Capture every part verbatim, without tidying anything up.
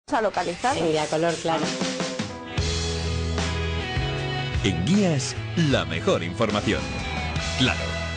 A localizar. En Guiacolor, claro. En Guías, la mejor información. Claro.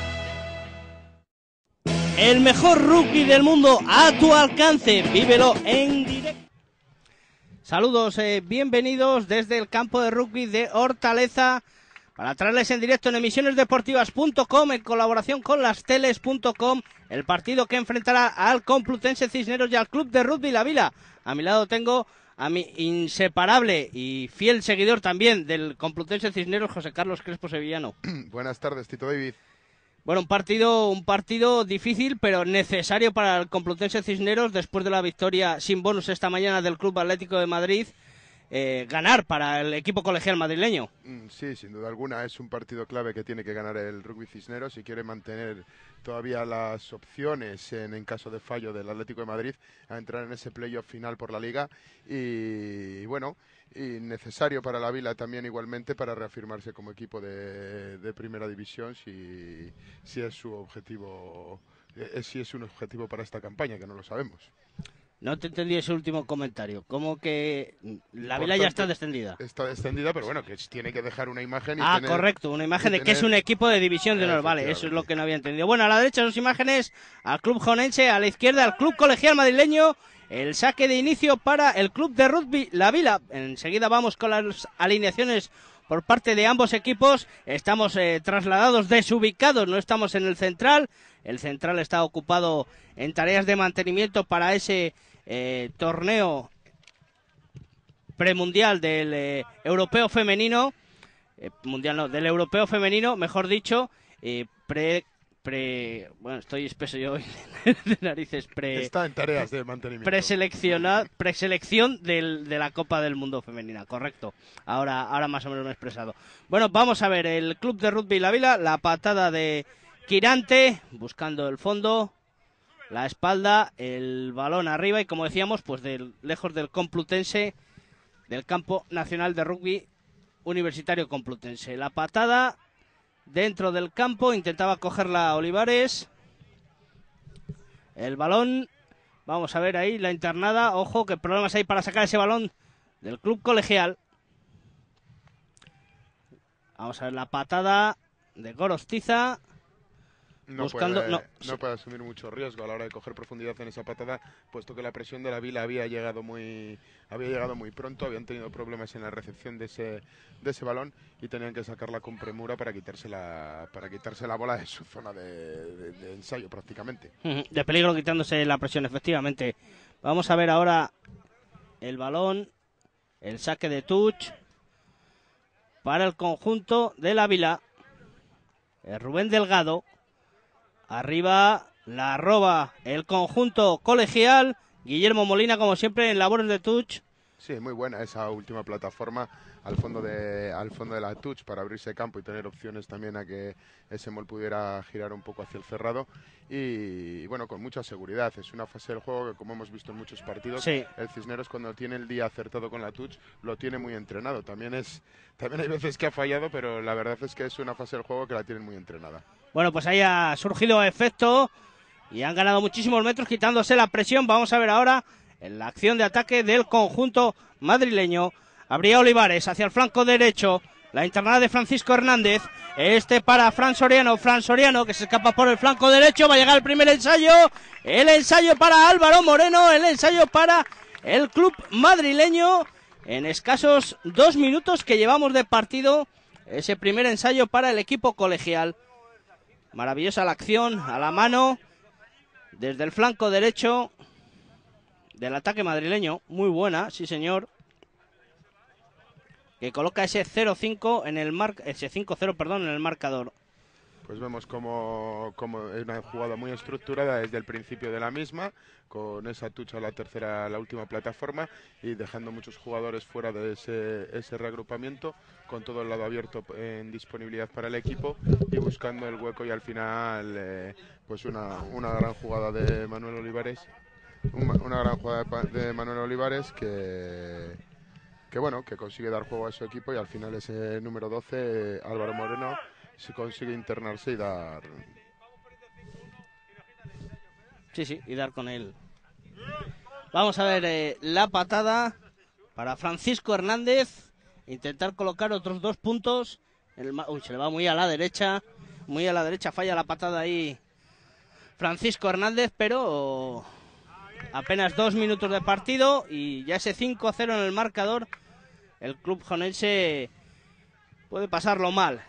El mejor rugby del mundo a tu alcance. Vívelo en directo. Saludos, eh, bienvenidos desde el campo de rugby de Hortaleza para traerles en directo en emisiones deportivas punto com en colaboración con lasteles punto com el partido que enfrentará al Complutense Cisneros y al Club de Rugby La Vila. A mi lado tengo a mi inseparable y fiel seguidor también del Complutense Cisneros, José Carlos Crespo Sevillano. Buenas tardes, Tito David. Bueno, un partido, un partido difícil, pero necesario para el Complutense Cisneros después de la victoria sin bonus esta mañana del Club Atlético de Madrid. Eh, ganar para el equipo colegial madrileño. Sí, sin duda alguna es un partido clave que tiene que ganar el Rugby Cisneros si quiere mantener todavía las opciones en, en caso de fallo del Atlético de Madrid a entrar en ese playoff final por la Liga y, y bueno, y necesario para la Vila también igualmente para reafirmarse como equipo de, de primera división si, si es su objetivo, eh, si es un objetivo para esta campaña, que no lo sabemos. No te entendí ese último comentario. ¿Cómo que la Vila tanto, ya está descendida? Está descendida, pero bueno, que tiene que dejar una imagen. Y ah, tener, correcto, una imagen de tener... que es un equipo de división de honor. Vale, eso es lo que no había entendido. Bueno, a la derecha sus imágenes al Club Jonense, a la izquierda al Club Colegial Madrileño. El saque de inicio para el Club de Rugby La Vila. Enseguida vamos con las alineaciones por parte de ambos equipos. Estamos eh, trasladados, desubicados, no estamos en el central. El central está ocupado en tareas de mantenimiento para ese Eh, torneo premundial del eh, europeo femenino, eh, mundial no, del europeo femenino, mejor dicho, eh, pre, pre, bueno, estoy espeso yo hoy de narices, pre, está en tareas de mantenimiento, preselecciona, preselección del, de la Copa del Mundo femenina, correcto, ahora, ahora más o menos me he expresado. Bueno, vamos a ver, el Club de Rugby La Vila, la patada de Quirante, buscando el fondo, la espalda, el balón arriba y como decíamos, pues del, lejos del Complutense, del campo nacional de rugby universitario Complutense. La patada dentro del campo, intentaba cogerla Olivares. El balón, vamos a ver ahí la internada, ojo que problemas hay para sacar ese balón del club colegial. Vamos a ver la patada de Gorostiza. No, Buscando, puede, no. no puede asumir mucho riesgo a la hora de coger profundidad en esa patada, puesto que la presión de la Vila había llegado muy había llegado muy pronto, habían tenido problemas en la recepción de ese de ese balón y tenían que sacarla con premura para quitarse la para quitarse la bola de su zona de, de, de ensayo prácticamente. De peligro, quitándose la presión, efectivamente. Vamos a ver ahora el balón, el saque de touch para el conjunto de la Vila. El Rubén Delgado. Arriba la roba el conjunto colegial. Guillermo Molina, como siempre, en labores de touch. Sí, muy buena esa última plataforma al fondo de al fondo de la touch para abrirse campo y tener opciones también a que ese mol pudiera girar un poco hacia el cerrado. Y, y bueno, con mucha seguridad. Es una fase del juego que, como hemos visto en muchos partidos, sí, el Cisneros cuando tiene el día acertado con la touch lo tiene muy entrenado. También es también hay veces que ha fallado, pero la verdad es que es una fase del juego que la tienen muy entrenada. Bueno, pues ahí ha surgido efecto y han ganado muchísimos metros quitándose la presión. Vamos a ver ahora en la acción de ataque del conjunto madrileño. Habría Olivares hacia el flanco derecho. La internada de Francisco Hernández. Este para Fran Soriano. Fran Soriano que se escapa por el flanco derecho. Va a llegar el primer ensayo. El ensayo para Álvaro Moreno. El ensayo para el club madrileño. En escasos dos minutos que llevamos de partido. Ese primer ensayo para el equipo colegial. Maravillosa la acción, a la mano, desde el flanco derecho del ataque madrileño. Muy buena, sí señor. Que coloca ese cero cinco en el mar, ese cinco cero, perdón, en el marcador. Pues vemos como, como es una jugada muy estructurada desde el principio de la misma, con esa touch a la tercera, la última plataforma, y dejando muchos jugadores fuera de ese, ese reagrupamiento, con todo el lado abierto en disponibilidad para el equipo y buscando el hueco, y al final eh, pues una, una gran jugada de Manuel Olivares, una, una gran jugada de Manuel Olivares que, que bueno, que consigue dar juego a su equipo, y al final ese número doce, Álvaro Moreno, se consigue internarse y dar... Sí, sí, y dar con él. Vamos a ver eh, la patada para Francisco Hernández. Intentar colocar otros dos puntos. El, uy, se le va muy a la derecha. Muy a la derecha, falla la patada ahí Francisco Hernández, pero apenas dos minutos de partido y ya ese cinco a cero en el marcador. El club jonense puede pasarlo mal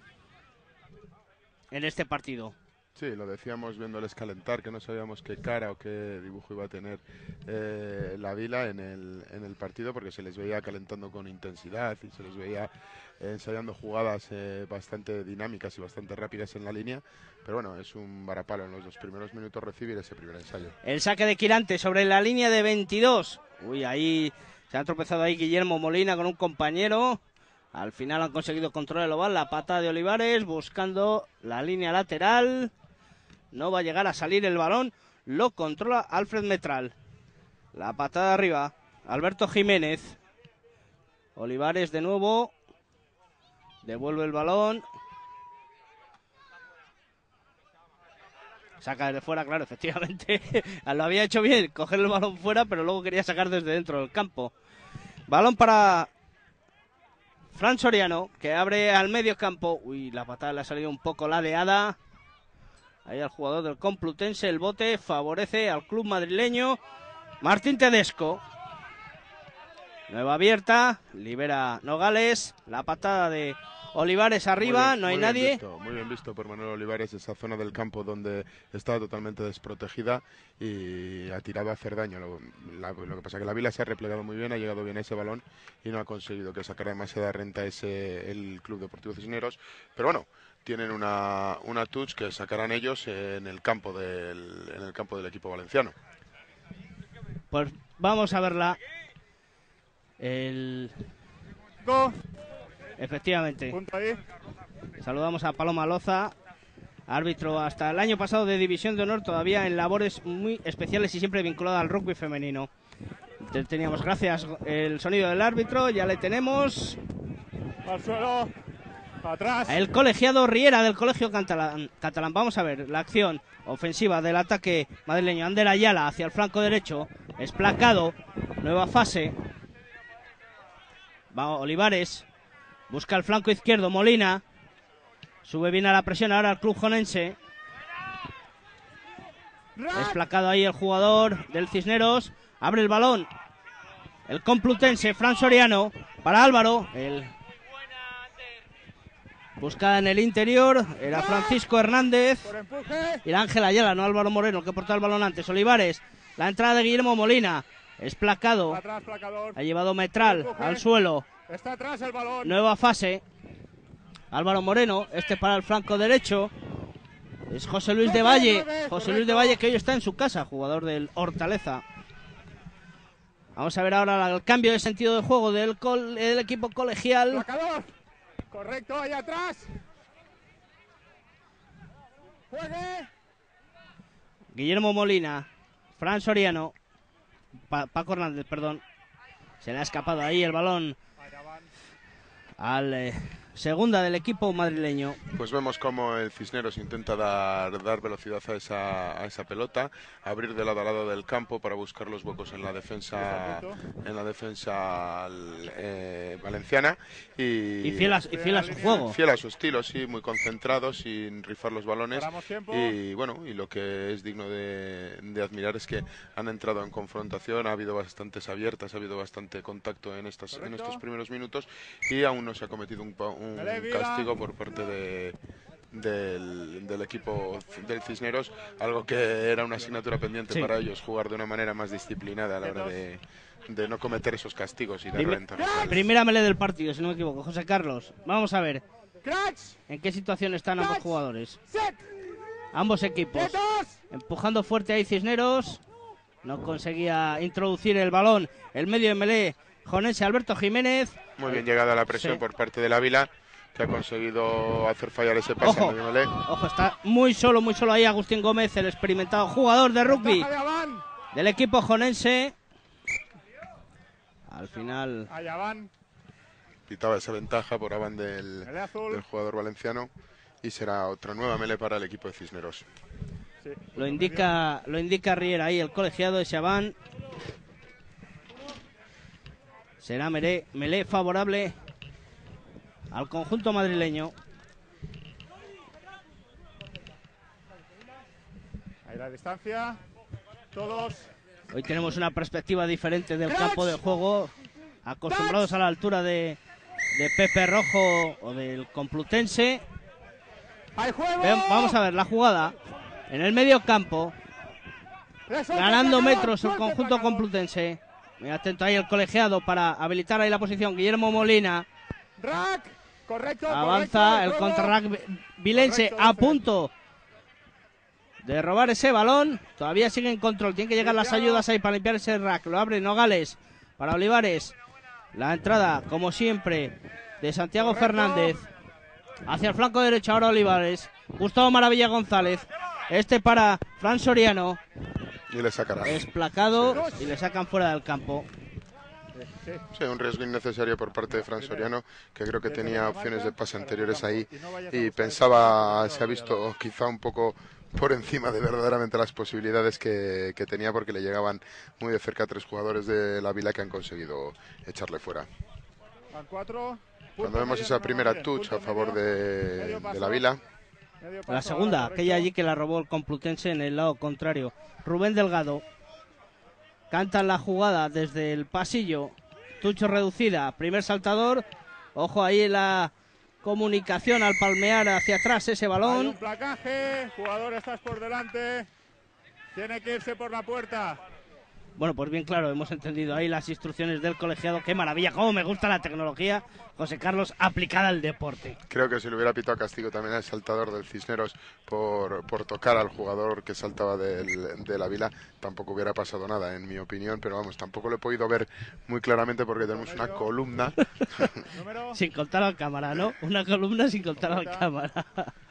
en este partido. Sí, lo decíamos viéndoles calentar, que no sabíamos qué cara o qué dibujo iba a tener eh, la Vila en el, en el partido, porque se les veía calentando con intensidad y se les veía eh, ensayando jugadas eh, bastante dinámicas y bastante rápidas en la línea. Pero bueno, es un varapalo en los dos primeros minutos recibir ese primer ensayo. El saque de Quirante sobre la línea de veintidós. Uy, ahí se ha tropezado ahí Guillermo Molina con un compañero. Al final han conseguido controlar el oval. La patada de Olivares buscando la línea lateral. No va a llegar a salir el balón. Lo controla Alfred Metral. La patada arriba. Alberto Jiménez. Olivares de nuevo. Devuelve el balón. Saca desde fuera, claro, efectivamente. Lo había hecho bien, coger el balón fuera, pero luego quería sacar desde dentro del campo. Balón para Fran Soriano, que abre al medio campo. Uy, la patada le ha salido un poco ladeada. Ahí al jugador del Complutense, el bote favorece al club madrileño. Martín Tedesco. Nueva abierta, libera Nogales. La patada de Olivares arriba, bien, no hay muy bien nadie. Visto, muy bien visto por Manuel Olivares, esa zona del campo donde estaba totalmente desprotegida y ha tirado a hacer daño. Lo, la, lo que pasa es que la Vila se ha replegado muy bien, ha llegado bien a ese balón y no ha conseguido que sacara demasiada renta ese el Club Deportivo Cisneros. Pero bueno, tienen una, una touch que sacarán ellos en el campo del, en el campo del equipo valenciano. Pues vamos a verla. El... Go. Efectivamente. Punto ahí. Saludamos a Paloma Loza, árbitro hasta el año pasado de División de Honor, todavía en labores muy especiales y siempre vinculada al rugby femenino. Teníamos, gracias, el sonido del árbitro, ya le tenemos. Al suelo. Atrás. El colegiado Riera del Colegio Catalán. Catalán. Vamos a ver la acción ofensiva del ataque madrileño. Ander Ayala hacia el flanco derecho. Es placado. Nueva fase. Va Olivares. Busca el flanco izquierdo. Molina. Sube bien a la presión ahora el club jonense. Es placado ahí el jugador del Cisneros. Abre el balón. El Complutense. Fran Soriano. Para Álvaro. El... Buscada en el interior, era Francisco Hernández. Y el Ángel Ayala, no Álvaro Moreno, que portó el balón antes. Olivares, la entrada de Guillermo Molina. Es placado. Atrás, ha llevado Metral al suelo. Está atrás el balón. Nueva fase. Álvaro Moreno, este para el flanco derecho. Es José Luis de Valle. José Luis de Valle, que hoy está en su casa, jugador del Hortaleza. Vamos a ver ahora el cambio de sentido de juego del, col del equipo colegial. Placador. Correcto, ahí atrás. Juegue. Guillermo Molina, Fran Soriano, pa Paco Hernández, perdón. Se le ha escapado ahí el balón al eh, segunda del equipo madrileño. Pues vemos cómo el Cisneros intenta dar, dar velocidad a esa, a esa pelota, abrir de lado a lado del campo para buscar los huecos en la defensa en la defensa eh, valenciana y, y, fiel a, y fiel a su juego. Fiel a su estilo, sí, muy concentrado, sin rifar los balones. Y bueno, y lo que es digno de, de admirar es que han entrado en confrontación, ha habido bastantes abiertas, ha habido bastante contacto en, estas, en estos primeros minutos y aún no se ha cometido un, un castigo por parte de, del, del equipo del Cisneros, algo que era una asignatura pendiente sí. para ellos, jugar de una manera más disciplinada a la hora de, de no cometer esos castigos y dar Primer, ventajas. Primera melee del partido, si no me equivoco. José Carlos, vamos a ver en qué situación están ambos jugadores. Ambos equipos empujando fuerte ahí Cisneros, no conseguía introducir el balón. El medio de melee jonense Alberto Jiménez. Muy bien llegada la presión sí. por parte del Ávila, que ha conseguido hacer fallar ese pase. Ojo, medio ojo, está muy solo, muy solo ahí Agustín Gómez, el experimentado jugador de rugby del equipo jonense. Al final quitaba esa ventaja por Aván del, del jugador valenciano y será otra nueva melee para el equipo de Cisneros. Sí, lo indica, lo indica Riera ahí, el colegiado de Chabán. Será melé, melé favorable al conjunto madrileño. Ahí la distancia. Todos. Hoy tenemos una perspectiva diferente del campo de juego. Acostumbrados a la altura de, de Pepe Rojo o del Complutense. ¡Hay juego! Ve, vamos a ver la jugada en el medio campo. Ganando metros el conjunto complutense. Muy atento ahí el colegiado para habilitar ahí la posición. Guillermo Molina. Rack. Correcto. Avanza el contrarrack vilense a punto de robar ese balón. Todavía sigue en control. Tienen que llegar las ayudas ahí para limpiar ese rack. Lo abre Nogales para Olivares. La entrada, como siempre, de Santiago Fernández. Hacia el flanco derecho ahora Olivares. Gustavo Maravilla González. Este para Fran Soriano. Y le sacará. Es placado y le sacan fuera del campo. Sí, un riesgo innecesario por parte de Fran Soriano, que creo que tenía opciones de pase anteriores ahí y pensaba, se ha visto quizá un poco por encima de verdaderamente las posibilidades que, que tenía, porque le llegaban muy de cerca a tres jugadores de la Vila que han conseguido echarle fuera. Cuando vemos esa primera touch a favor de, de la Vila. La segunda, aquella allí que la robó el Complutense en el lado contrario. Rubén Delgado. Cantan la jugada desde el pasillo. Tucho reducida, primer saltador. Ojo ahí en la comunicación al palmear hacia atrás ese balón. Hay un placaje, jugador, estás por delante. Tiene que irse por la puerta. Bueno, pues bien claro, hemos entendido ahí las instrucciones del colegiado. Qué maravilla, cómo me gusta la tecnología, José Carlos, aplicada al deporte. Creo que si le hubiera pitado castigo también al saltador del Cisneros por, por tocar al jugador que saltaba del, de la Vila, tampoco hubiera pasado nada, en mi opinión, pero vamos, tampoco lo he podido ver muy claramente porque tenemos una columna. Sin contar al cámara, ¿no? Una columna sin contar al cámara.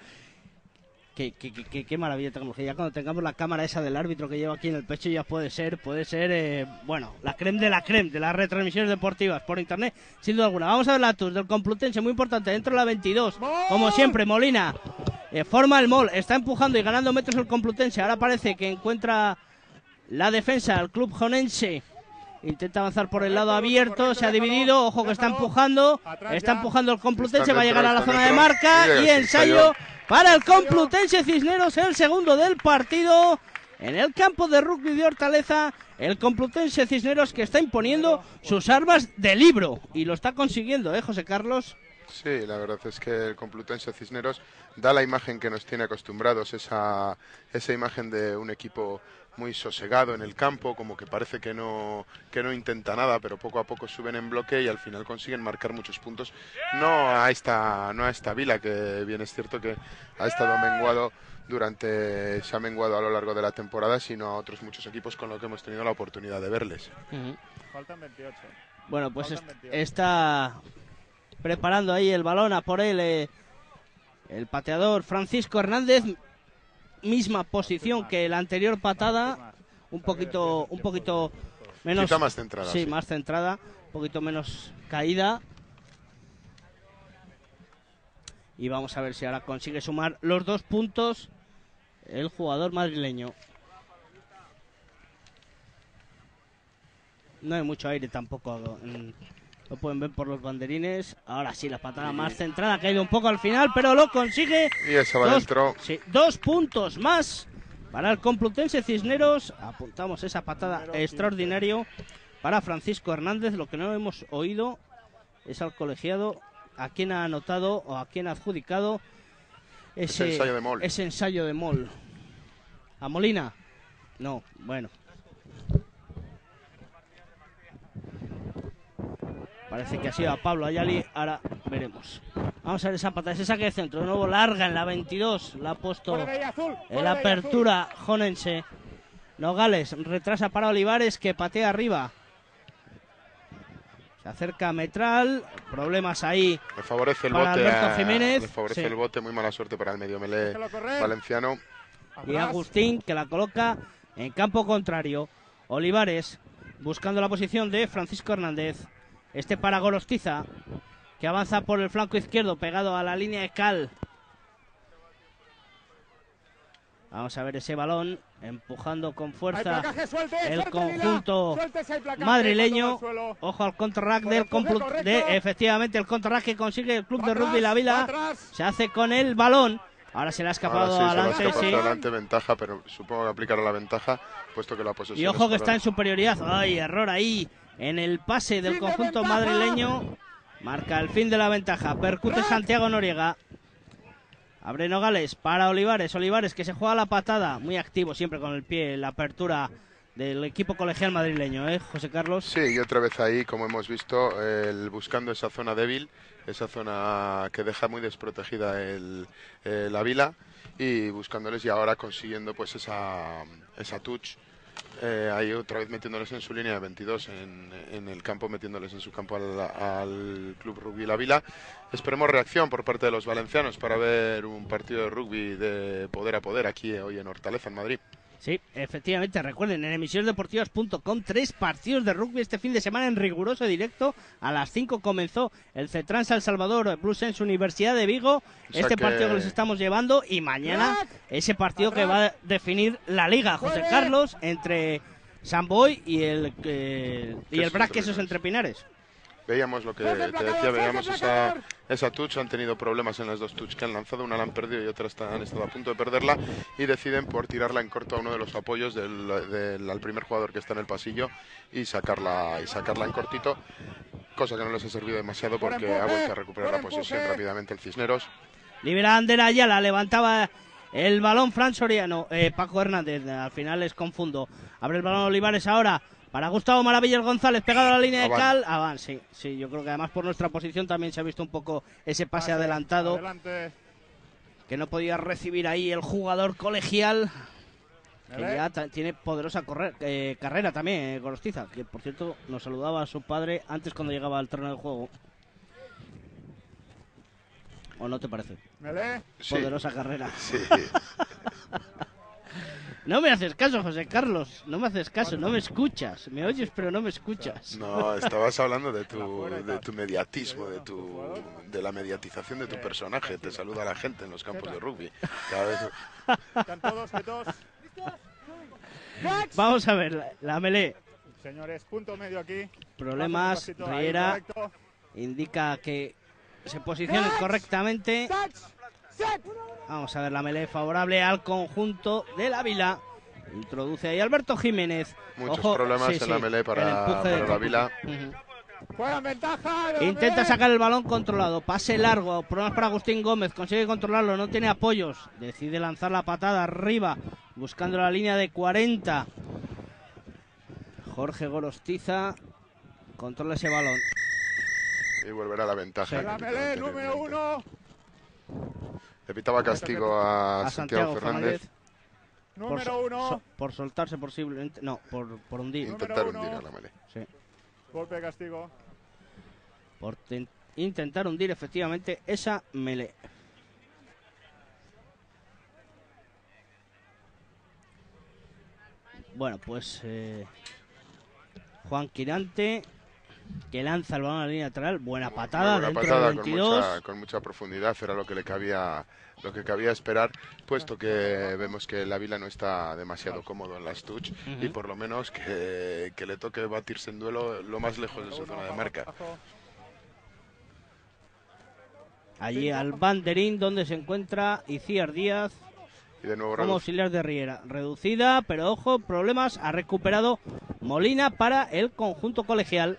Qué, qué, qué, qué maravilla de tecnología. Ya cuando tengamos la cámara esa del árbitro que lleva aquí en el pecho, ya puede ser, puede ser, eh, bueno, la creme de la creme de las retransmisiones deportivas por internet, sin duda alguna. Vamos a ver la touch del Complutense, muy importante, dentro de la veintidós. Como siempre, Molina eh, forma el mol, está empujando y ganando metros el Complutense. Ahora parece que encuentra la defensa al club jonense. Intenta avanzar por el lado abierto, se ha dividido, ojo que está empujando, está empujando el Complutense, va a llegar a la zona de marca y ensayo para el Complutense Cisneros, el segundo del partido en el campo de rugby de Hortaleza. El Complutense Cisneros que está imponiendo sus armas de libro y lo está consiguiendo, ¿eh, José Carlos? Sí, la verdad es que el Complutense Cisneros da la imagen que nos tiene acostumbrados, esa, esa imagen de un equipo muy sosegado en el campo, como que parece que no, que no intenta nada, pero poco a poco suben en bloque y al final consiguen marcar muchos puntos. No a esta, no a esta Vila, que bien es cierto que ha estado menguado durante, se ha menguado a lo largo de la temporada, sino a otros muchos equipos con los que hemos tenido la oportunidad de verles. Uh-huh. Faltan veintiocho. Bueno, pues est está preparando ahí el balón a por él eh, el pateador Francisco Hernández. Misma posición que la anterior patada, un poquito un poquito menos, quizá más centrada, sí, sí, más centrada, un poquito menos caída. Y vamos a ver si ahora consigue sumar los dos puntos el jugador madrileño. No hay mucho aire tampoco, lo pueden ver por los banderines. Ahora sí, la patada más centrada, ha caído un poco al final, pero lo consigue. Y esa va dos, dentro. Sí, dos puntos más para el Complutense Cisneros. Apuntamos esa patada extraordinario para Francisco Hernández. Lo que no hemos oído es al colegiado a quien ha anotado o a quien ha adjudicado ese, ese ensayo de mol. Ese ensayo de mol. ¿A Molina? No, bueno. Parece que ha sido a Pablo Ayali, ahora veremos. Vamos a ver esa patada, ese saque de centro, de nuevo larga en la veintidós, la ha puesto en la apertura jonense. Nogales retrasa para Olivares, que patea arriba. Se acerca Metral, problemas ahí. Le favorece el para bote, Alberto a, Jiménez. le favorece Sí. el bote, muy mala suerte para el medio melé valenciano. Y Agustín, que la coloca en campo contrario. Olivares buscando la posición de Francisco Hernández. Este para Gorostiza, que avanza por el flanco izquierdo, pegado a la línea de cal. Vamos a ver ese balón empujando con fuerza placaje, suelte, el suelte, conjunto Lila, suelte ese placaje, madrileño. cuando va al suelo. Ojo al contrarrack Por del el cruce complu- correcto. de efectivamente el contrarrack que consigue el club Va de atrás, rugby La va Vila. atrás. Se hace con el balón. Ahora se le ha escapado Ahora sí, se le ha adelante, escapado sí. adelante, ventaja, pero supongo que aplicará la ventaja, puesto que la posesión Y ojo es que está para- en superioridad. Ay, error ahí en el pase del Fin de conjunto ventaja. madrileño. Marca el fin de la ventaja. Percute Santiago Noriega. Abre Nogales para Olivares. Olivares que se juega la patada. Muy activo siempre con el pie. La apertura del equipo colegial madrileño, ¿eh, José Carlos? Sí, y otra vez ahí, como hemos visto, el, buscando esa zona débil, esa zona que deja muy desprotegida el, el Ávila, y buscándoles y ahora consiguiendo pues esa, esa touch. Eh, ahí otra vez metiéndoles en su línea de veintidós en, en el campo, metiéndoles en su campo al, al Club Rugby La Vila. Esperemos reacción por parte de los valencianos para ver un partido de rugby de poder a poder aquí hoy en Hortaleza, en Madrid. Sí, efectivamente, recuerden, en emisiones deportivas punto com, tres partidos de rugby este fin de semana en riguroso directo. A las cinco comenzó el Cetrans El Salvador, Blue Sense Universidad de Vigo. O sea este que- partido que les estamos llevando, y mañana ese partido que va a definir la liga, José Carlos, entre Samboy y el, eh, y el Quesos Brac entre Quesos Pinares. entre Pinares. Veíamos lo que Fuerte te placador, decía, fuerte veíamos esa, placador. esa touch, han tenido problemas en las dos touch que han lanzado, una la han perdido y otra está- han estado a punto de perderla, y deciden por tirarla en corto a uno de los apoyos del, del- al primer jugador que está en el pasillo y sacarla, y sacarla en cortito, cosa que no les ha servido demasiado Por porque empuje, ha vuelto a recuperar por la posesión empuje. rápidamente el Cisneros. Libera Ander Ayala, levantaba el balón Fran Soriano, eh, Paco Hernández, al final les confundo. Abre el balón Olivares ahora para Gustavo Maravillas González, pegado a la línea de Avan. cal. Avan, sí, sí, yo creo que además por nuestra posición también se ha visto un poco ese pase adelantado Adelante. que no podía recibir ahí el jugador colegial, que Vale. ya ta- tiene poderosa correr- eh, carrera también, eh, Gorostiza, que por cierto nos saludaba a su padre antes cuando llegaba al terreno de juego. ¿O no te parece? Melé. Sí, Poderosa carrera. sí. No me haces caso, José Carlos. No me haces caso, no me escuchas. Me oyes, pero no me escuchas. No, estabas hablando de tu, de tu mediatismo, de tu, de la mediatización de tu personaje. Te saluda la gente en los campos de rugby. Cada vez... Están todos quietos. Catch. Vamos a ver, la, la melee. Señores, punto medio aquí. Problemas, Paso un pasito ahí, Riera correcto. indica que se posicione correctamente. Touch. Set. Vamos a ver la melee favorable al conjunto del Ávila. Introduce ahí Alberto Jiménez. Muchos Ojo, problemas sí, en sí, la melee para, el empuje para del la Vila. Ujú. Juega en ventaja. de la Intenta Melé. sacar el balón controlado, pase largo, problemas para Agustín Gómez, consigue controlarlo, no tiene apoyos, decide lanzar la patada arriba, buscando la línea de cuarenta. Jorge Gorostiza controla ese balón. Y volverá la ventaja. De la Melé, número uno. Le pitaba castigo a, A Santiago, Santiago Fernández. Fernández por, Número so- uno. so- por soltarse posiblemente, no, por, por hundir, Intentar Número hundir uno. a la melee. sí, Golpe de castigo. por ten- intentar hundir efectivamente esa melee. Bueno, pues eh, Juan Quirante, que lanza el balón a la línea lateral, buena patada Muy buena dentro patada del con veintidós. mucha, con mucha profundidad, era lo que le cabía, lo que cabía esperar, puesto que vemos que la Vila no está demasiado cómodo en las touch y por lo menos que, que le toque batirse en duelo lo más lejos de su zona de marca. Abajo. Allí al banderín donde se encuentra Iciar Díaz Y de nuevo como redu- auxiliar de Riera. Reducida, pero ojo, problemas. Ha recuperado Molina para el conjunto colegial.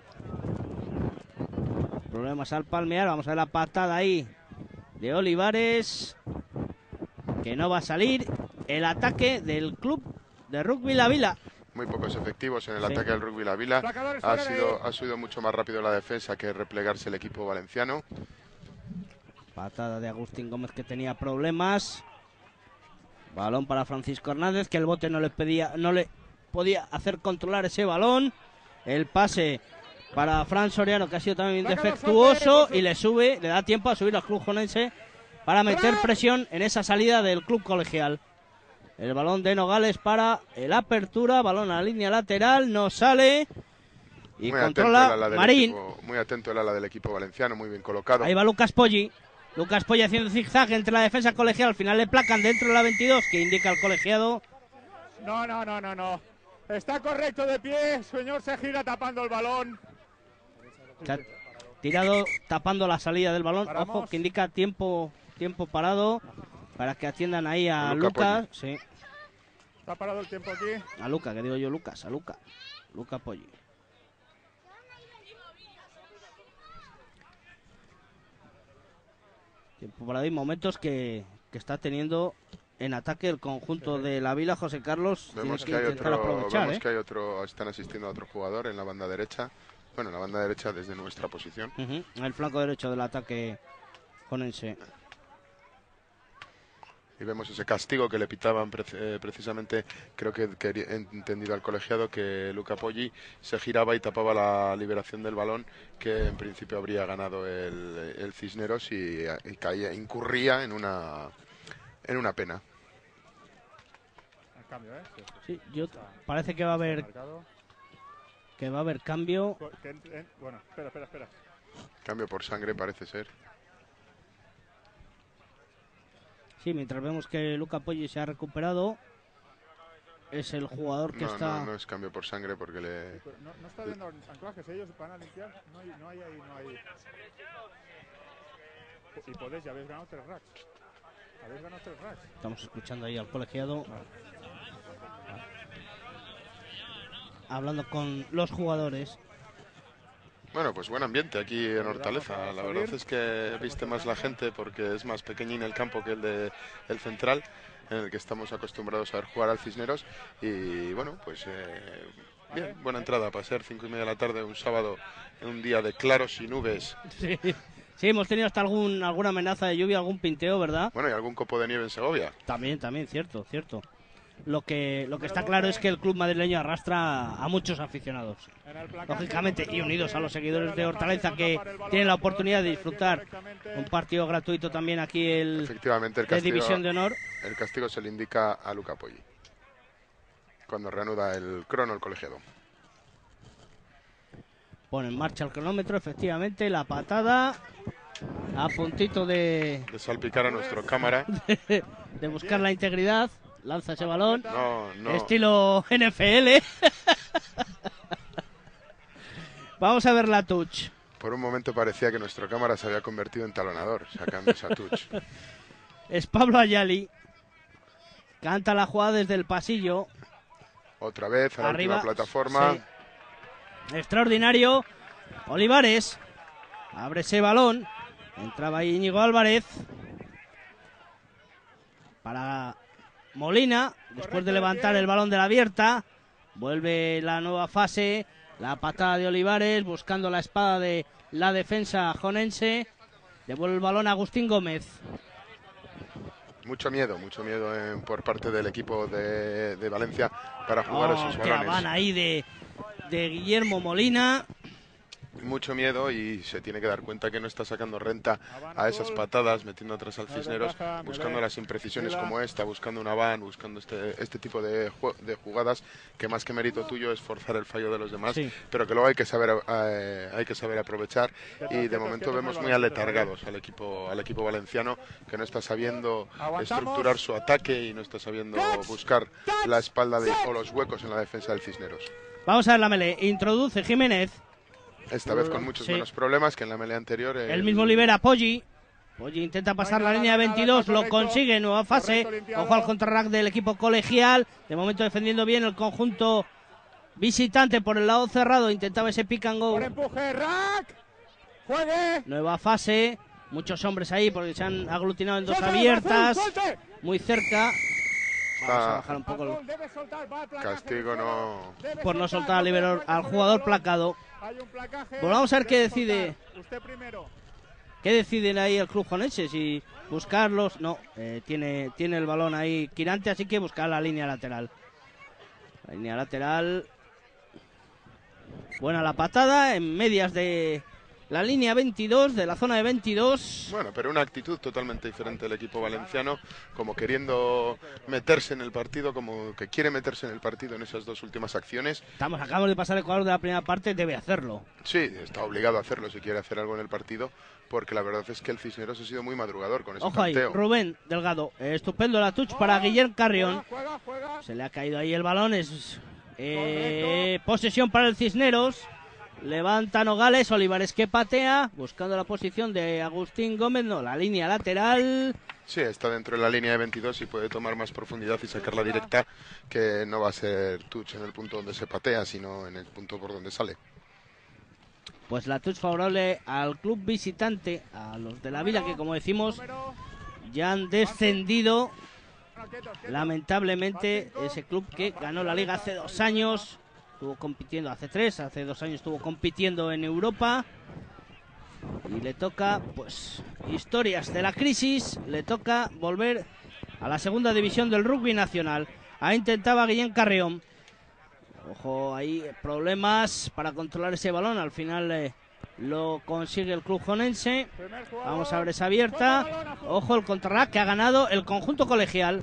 Problemas al palmear. Vamos a ver la patada ahí de Olivares, que no va a salir. El ataque del club de rugby La Vila. muy pocos efectivos en el Sí. ataque del Rugby La Vila. Placadores Ha fuera de sido, ahí. ha sido mucho más rápido la defensa que replegarse el equipo valenciano. Patada de Agustín Gómez, que tenía problemas. Balón para Francisco Hernández, que el bote no le pedía, no le podía hacer controlar ese balón. El pase para Fran Soriano, que ha sido también Sácalo, defectuoso, suerte, y le sube, le da tiempo a subir al club jonense para meter presión en esa salida del club colegial. El balón de Nogales para el apertura, balón a la línea lateral, no sale y Muy atento el controla ala del Marín. equipo- muy atento el ala del equipo valenciano, muy bien colocado. Ahí va Lucas Poggi. Lucas Polla haciendo zigzag entre la defensa colegial. Al final le placan dentro de la veintidós, que indica el colegiado. No, no, no, no, no. Está correcto de pie. Señor se gira tapando el balón. Se ha tirado tapando la salida del balón. Paramos. Ojo, que indica tiempo, tiempo parado para que atiendan ahí a, A Luca Lucas. Sí, Está parado el tiempo aquí. a Luca, que digo yo Lucas, a Luca. Luca Polli. Tiempo parado y momentos que, que está teniendo en ataque el conjunto de la Vila. José Carlos tiene Vemos que que hay intentar otro, aprovechar, vemos ¿eh? que hay otro, están asistiendo a otro jugador en la banda derecha. Bueno, en la banda derecha desde nuestra posición. Ujú, en el flanco derecho del ataque jonense. Y vemos ese castigo que le pitaban pre eh, precisamente, creo que, que he entendido al colegiado, que Luca Poggi se giraba y tapaba la liberación del balón, que en principio habría ganado el, el Cisneros y, y caía, incurría en una, en una pena. El cambio, ¿eh? Sí, sí. Sí, yo parece que va a haber Marcado. que va a haber cambio. Que en- en- bueno, espera, espera, espera. Cambio por sangre parece ser. Sí, mientras vemos que Luca Poggi se ha recuperado, es el jugador que No, está. no, no es cambio por sangre porque le... Pero No, no está viendo anclajes, ellos van a limpiar. No hay, no hay ahí, no hay. Y podéis, ya habéis ganado tres racks. Habéis ganado tres racks. Estamos escuchando ahí al colegiado hablando con los jugadores. Bueno, pues buen ambiente aquí en Hortaleza. La verdad es que viste más la gente porque es más pequeñín el campo que el de el central, en el que estamos acostumbrados a ver jugar al Cisneros. Y bueno, pues eh, bien, buena entrada para ser cinco y media de la tarde un sábado en un día de claros y nubes. Sí, sí, hemos tenido hasta algún alguna amenaza de lluvia, algún pinteo, ¿verdad? Bueno, y algún copo de nieve en Segovia. También, también, cierto, cierto. Lo que, lo que está claro es que el club madrileño arrastra a muchos aficionados. En el placar, Lógicamente, y unidos a los seguidores de llega la Hortaleza, fase, que toca para el balón, tienen la la oportunidad de pelota, disfrutar directamente. un partido gratuito también aquí el Efectivamente, el de castigo, División de Honor. el castigo se le indica a Luca Poggi cuando reanuda el crono el colegiado. Pone en marcha el cronómetro, efectivamente, la patada a puntito de, De salpicar a nuestro cámara. de buscar la integridad. Lanza ese balón, No, no. estilo N F L. Vamos a ver la touch. Por un momento parecía que nuestro cámara se había convertido en talonador, sacando esa touch. Es Pablo Ayali. Canta la jugada desde el pasillo. Otra vez a la Arriba, última plataforma. sí. Extraordinario. Olivares. Abre ese balón. Entraba ahí Íñigo Álvarez. Para Molina. Después de levantar el balón de la abierta. Vuelve la nueva fase. La patada de Olivares. Buscando la espada de la defensa jonense. Devuelve el balón a Agustín Gómez. Mucho miedo, mucho miedo en- por parte del equipo de, de Valencia para jugar Oh, esos qué balones. Habana ahí de, de Guillermo Molina. Mucho miedo y se tiene que dar cuenta que no está sacando renta a esas patadas, metiendo atrás al Cisneros, buscando las imprecisiones como esta, buscando una van, buscando este, este tipo de, ju- de jugadas que más que mérito tuyo es forzar el fallo de los demás, Sí. pero que luego hay que saber eh, hay que saber aprovechar y de momento vemos muy aletargados al equipo al equipo valenciano, que no está sabiendo estructurar su ataque y no está sabiendo buscar la espalda de, o los huecos en la defensa del Cisneros. Vamos a ver la melee. Introduce Jiménez. Esta vez con muchos Sí. menos problemas que en la melee anterior. El el- mismo libera Poggi. Poggi intenta pasar la línea de veintidós, lo consigue, nueva fase. Ojo al contrarrack del equipo colegial. De momento defendiendo bien el conjunto visitante por el lado cerrado. Intentaba ese pick and go. Por empuje, rack. Juegue. Nueva fase. Muchos hombres ahí porque se han aglutinado en dos Suelte, abiertas. Azul, suelte. Muy cerca. Vamos a Ah. bajar un poco el- Azul, debe soltar, va al placaje Castigo del suelo. no. Debe por no soltar al, no libero- puede al sobre jugador el balón. placado. Hay un placaje. Pues vamos a ver qué Debe decide. soltar. Usted primero. ¿Qué deciden ahí el club jonense? Si buscarlos, no, eh, tiene, tiene el balón ahí Quirante, así que buscar la línea lateral. La línea lateral. Buena la patada, en medias de la línea veintidós, de la zona de veintidós. Bueno, pero una actitud totalmente diferente del equipo valenciano, como queriendo meterse en el partido, como que quiere meterse en el partido en esas dos últimas acciones. Estamos, acabamos de pasar el jugador de la primera parte, debe hacerlo. Sí, está obligado a hacerlo si quiere hacer algo en el partido, porque la verdad es que el Cisneros ha sido muy madrugador con ese Ojo ahí, tanteo. Rubén Delgado, eh, estupendo la touch para Guillem Carrión. Se le ha caído ahí el balón, es eh, posesión para el Cisneros. Levanta Nogales, Olivares que patea, buscando la posición de Agustín Gómez, no, la línea lateral. Sí, está dentro de la línea de veintidós y puede tomar más profundidad y sacarla directa, que no va a ser touch en el punto donde se patea, sino en el punto por donde sale. Pues la touch favorable al club visitante, a los de la Vila, que como decimos ya han descendido. Lamentablemente, ese club que ganó la liga hace dos años, estuvo compitiendo hace tres, hace dos años estuvo compitiendo en Europa. Y le toca, pues, historias de la crisis, le toca volver a la segunda división del rugby nacional. Ahí intentaba Guillem Carrión. Ojo, ahí problemas para controlar ese balón. Al final eh, lo consigue el club jonense. Vamos a ver esa abierta. Ojo, el contrarrack que ha ganado el conjunto colegial.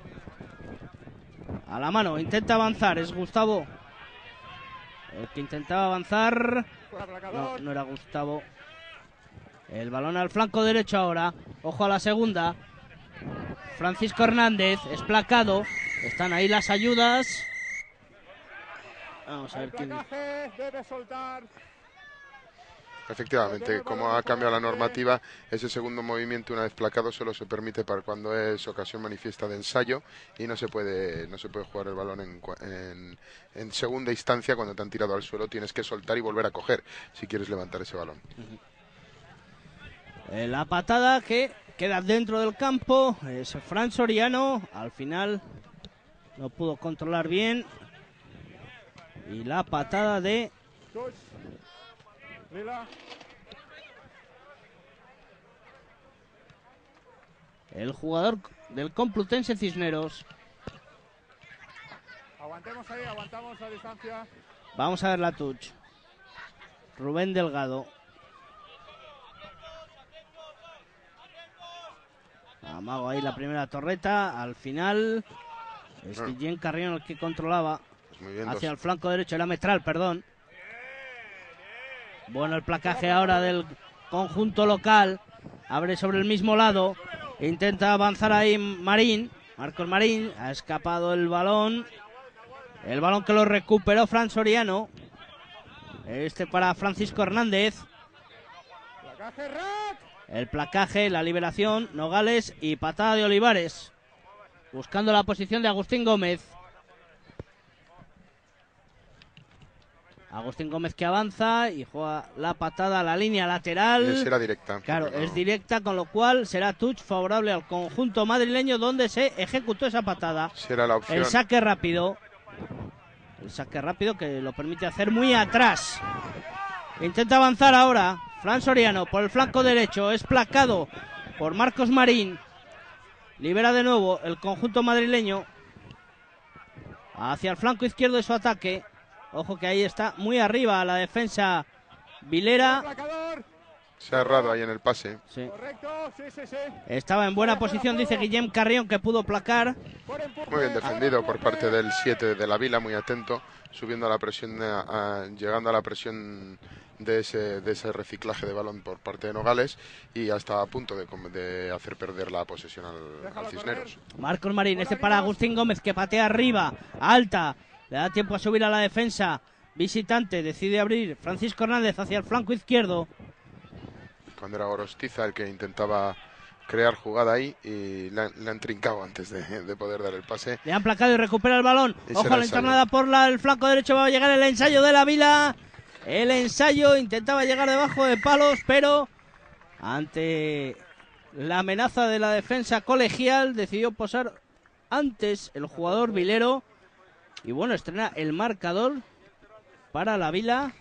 A la mano, intenta avanzar, es Gustavo el que intentaba avanzar. No, no era Gustavo. El balón al flanco derecho ahora. Ojo a la segunda. Francisco Hernández es placado. Están ahí las ayudas. Vamos a ver quién. Efectivamente, como ha cambiado la normativa, ese segundo movimiento una vez placado solo se permite para cuando es ocasión manifiesta de ensayo y no se puede no se puede jugar el balón en, en, en segunda instancia. Cuando te han tirado al suelo tienes que soltar y volver a coger si quieres levantar ese balón. Uh-huh. eh, la patada que queda dentro del campo es Fran Soriano. Al final no pudo controlar bien. Y la patada de el jugador del Complutense Cisneros. Aguantemos ahí, aguantamos a distancia. Vamos a ver la touch. Rubén Delgado. Amago ahí la primera torreta. Al final es no. Guillem Carrión el que controlaba. Pues muy bien, hacia dos. el flanco derecho, era Metral, perdón. Bueno, el placaje ahora del conjunto local. Abre sobre el mismo lado. Intenta avanzar ahí Marín. Marcos Marín. Ha escapado el balón. El balón que lo recuperó Fran Soriano. Este para Francisco Hernández. El placaje, la liberación, Nogales y patada de Olivares. Buscando la posición de Agustín Gómez. Agustín Gómez que avanza y juega la patada a la línea lateral. Será directa. Claro, no. es directa, con lo cual será touch favorable al conjunto madrileño donde se ejecutó esa patada. Será la opción. El saque rápido. El saque rápido que lo permite hacer muy atrás. Intenta avanzar ahora Fran Soriano por el flanco derecho. Es placado por Marcos Marín. Libera de nuevo el conjunto madrileño hacia el flanco izquierdo de su ataque. Ojo que ahí está muy arriba la defensa vilera. Se ha errado ahí en el pase. Sí. Estaba en buena posición, dice Guillem Carrión, que pudo placar. Muy bien defendido por parte del siete de la Vila, muy atento, subiendo a la presión, a, a, llegando a la presión de ese, de ese reciclaje de balón por parte de Nogales y hasta a punto de, de hacer perder la posesión al, al Cisneros. Marcos Marín, este para Agustín Gómez, que patea arriba, alta. Le da tiempo a subir a la defensa visitante. Decide abrir Francisco Hernández hacia el flanco izquierdo. Cuando era Gorostiza el que intentaba crear jugada ahí y le, le han trincado antes de, de poder dar el pase. Le han placado y recupera el balón. Y Ojo a la internada por la, el flanco derecho. Va a llegar el ensayo de la Vila. El ensayo intentaba llegar debajo de palos, pero ante la amenaza de la defensa colegial decidió posar antes el jugador vilero. Y bueno, estrena el marcador para la Vila.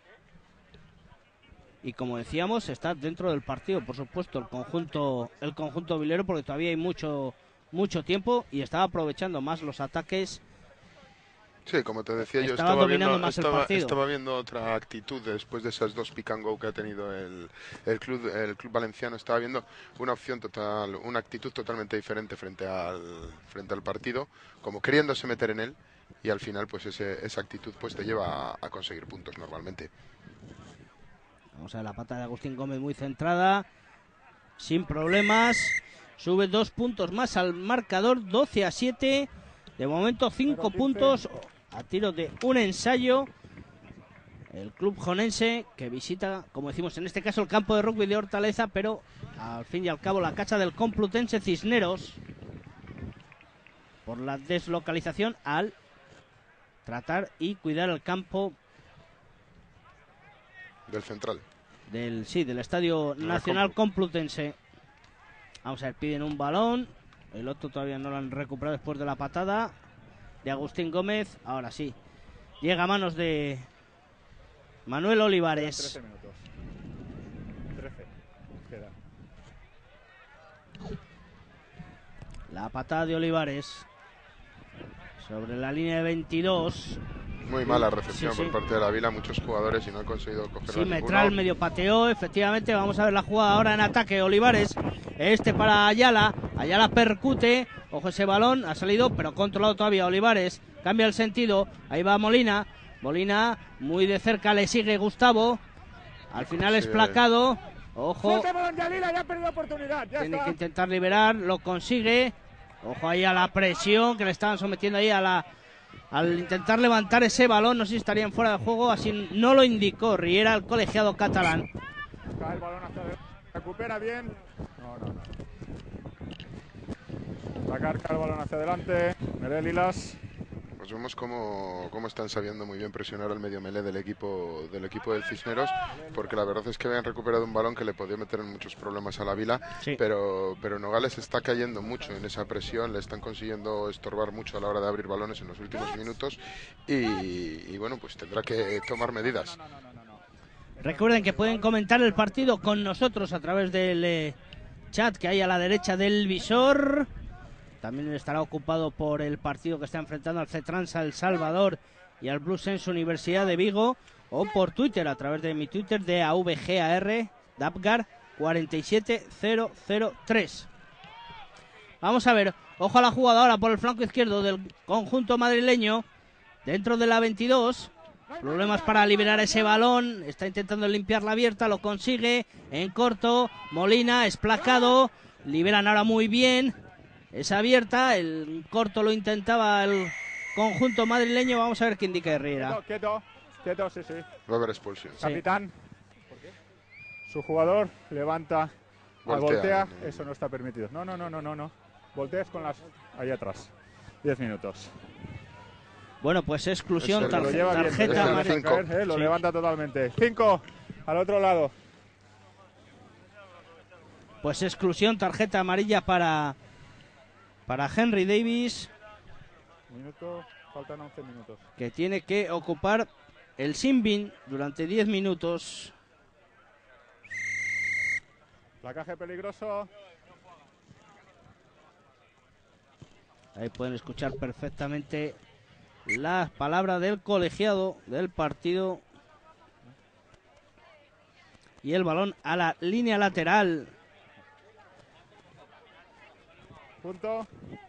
Y como decíamos, está dentro del partido, por supuesto, el conjunto el conjunto vilero, porque todavía hay mucho mucho tiempo y estaba aprovechando más los ataques Sí, como te decía, yo Estaba estaba dominando viendo, más el estaba, partido. estaba viendo otra actitud después de esas dos pick and go que ha tenido el, el club el club valenciano. Estaba viendo una opción total, una actitud totalmente diferente frente al frente al partido, como queriéndose meter en él, y al final pues ese, esa actitud pues te lleva a, a conseguir puntos normalmente. Vamos a ver la pata de Agustín Gómez muy centrada, sin problemas. Sube dos puntos más al marcador, doce a siete. De momento cinco puntos a tiro de un ensayo. El club jonense que visita, como decimos en este caso, el campo de rugby de Hortaleza, pero al fin y al cabo la cancha del Complutense Cisneros, por la deslocalización al tratar y cuidar el campo Del central. del sí del Estadio Nacional Complutense. Vamos a ver, piden un balón. El otro todavía no lo han recuperado después de la patada de Agustín Gómez. Ahora sí. Llega a manos de Manuel Olivares. trece minutos. trece. Queda. La patada de Olivares sobre la línea de veintidós. Muy mala recepción sí, sí. por parte de la Vila, muchos jugadores y no han conseguido cogerlo. Sí, Metral medio pateó, efectivamente. Vamos a ver la jugada ahora en ataque. Olivares, este para Ayala. Ayala percute. Ojo ese balón, ha salido, pero controlado todavía Olivares. Cambia el sentido. Ahí va Molina. Molina muy de cerca, le sigue Gustavo. Al final es placado. Ojo. Ya ha perdido oportunidad. Ya Tiene está. que intentar liberar, lo consigue. Ojo ahí a la presión que le estaban sometiendo ahí a la... Al intentar levantar ese balón, no sé si estarían fuera de juego, así no lo indicó Riera, el colegiado catalán. Cae el balón hacia adelante. Recupera bien. No, no, no. Sacar el balón hacia adelante. Merelilas. Pues vemos cómo, cómo están sabiendo muy bien presionar al medio melee del equipo del equipo del Cisneros, porque la verdad es que habían recuperado un balón que le podía meter en muchos problemas a la Vila, sí. pero, pero Nogales está cayendo mucho en esa presión, le están consiguiendo estorbar mucho a la hora de abrir balones en los últimos minutos y, y bueno, pues tendrá que tomar medidas. Recuerden que pueden comentar el partido con nosotros a través del eh, chat que hay a la derecha del visor. También estará ocupado por el partido que está enfrentando al C-Trans El Salvador y al Blue Sense Universidad de Vigo, o por Twitter, a través de mi Twitter de A V G A R Dapgar cuatro siete cero cero tres. Vamos a ver, ojo a la jugada ahora por el flanco izquierdo del conjunto madrileño, dentro de la veintidós. Problemas para liberar ese balón, está intentando limpiar la abierta, lo consigue en corto. Molina es placado, liberan ahora muy bien. Es abierta, el corto lo intentaba el conjunto madrileño. Vamos a ver qué indica Herrera. Quieto, quieto, quieto, sí, sí. Va a haber expulsión. Sí. Capitán. Su jugador levanta, Voltea. voltea. Eso no está permitido. No, no, no, no, no, no. Volteas con las ahí atrás. Diez minutos. Bueno, pues exclusión, Ese tar Lo lleva bien. tarjeta Ese amarilla. cinco. Caer, ¿eh? Lo Sí. levanta totalmente. Cinco. Al otro lado. Pues exclusión, tarjeta amarilla para para Henry Davis, Minuto. Faltan once minutos. que tiene que ocupar el sin-bin durante diez minutos. Placaje peligroso. Ahí pueden escuchar perfectamente las palabras del colegiado del partido. Y el balón a la línea lateral. Punto.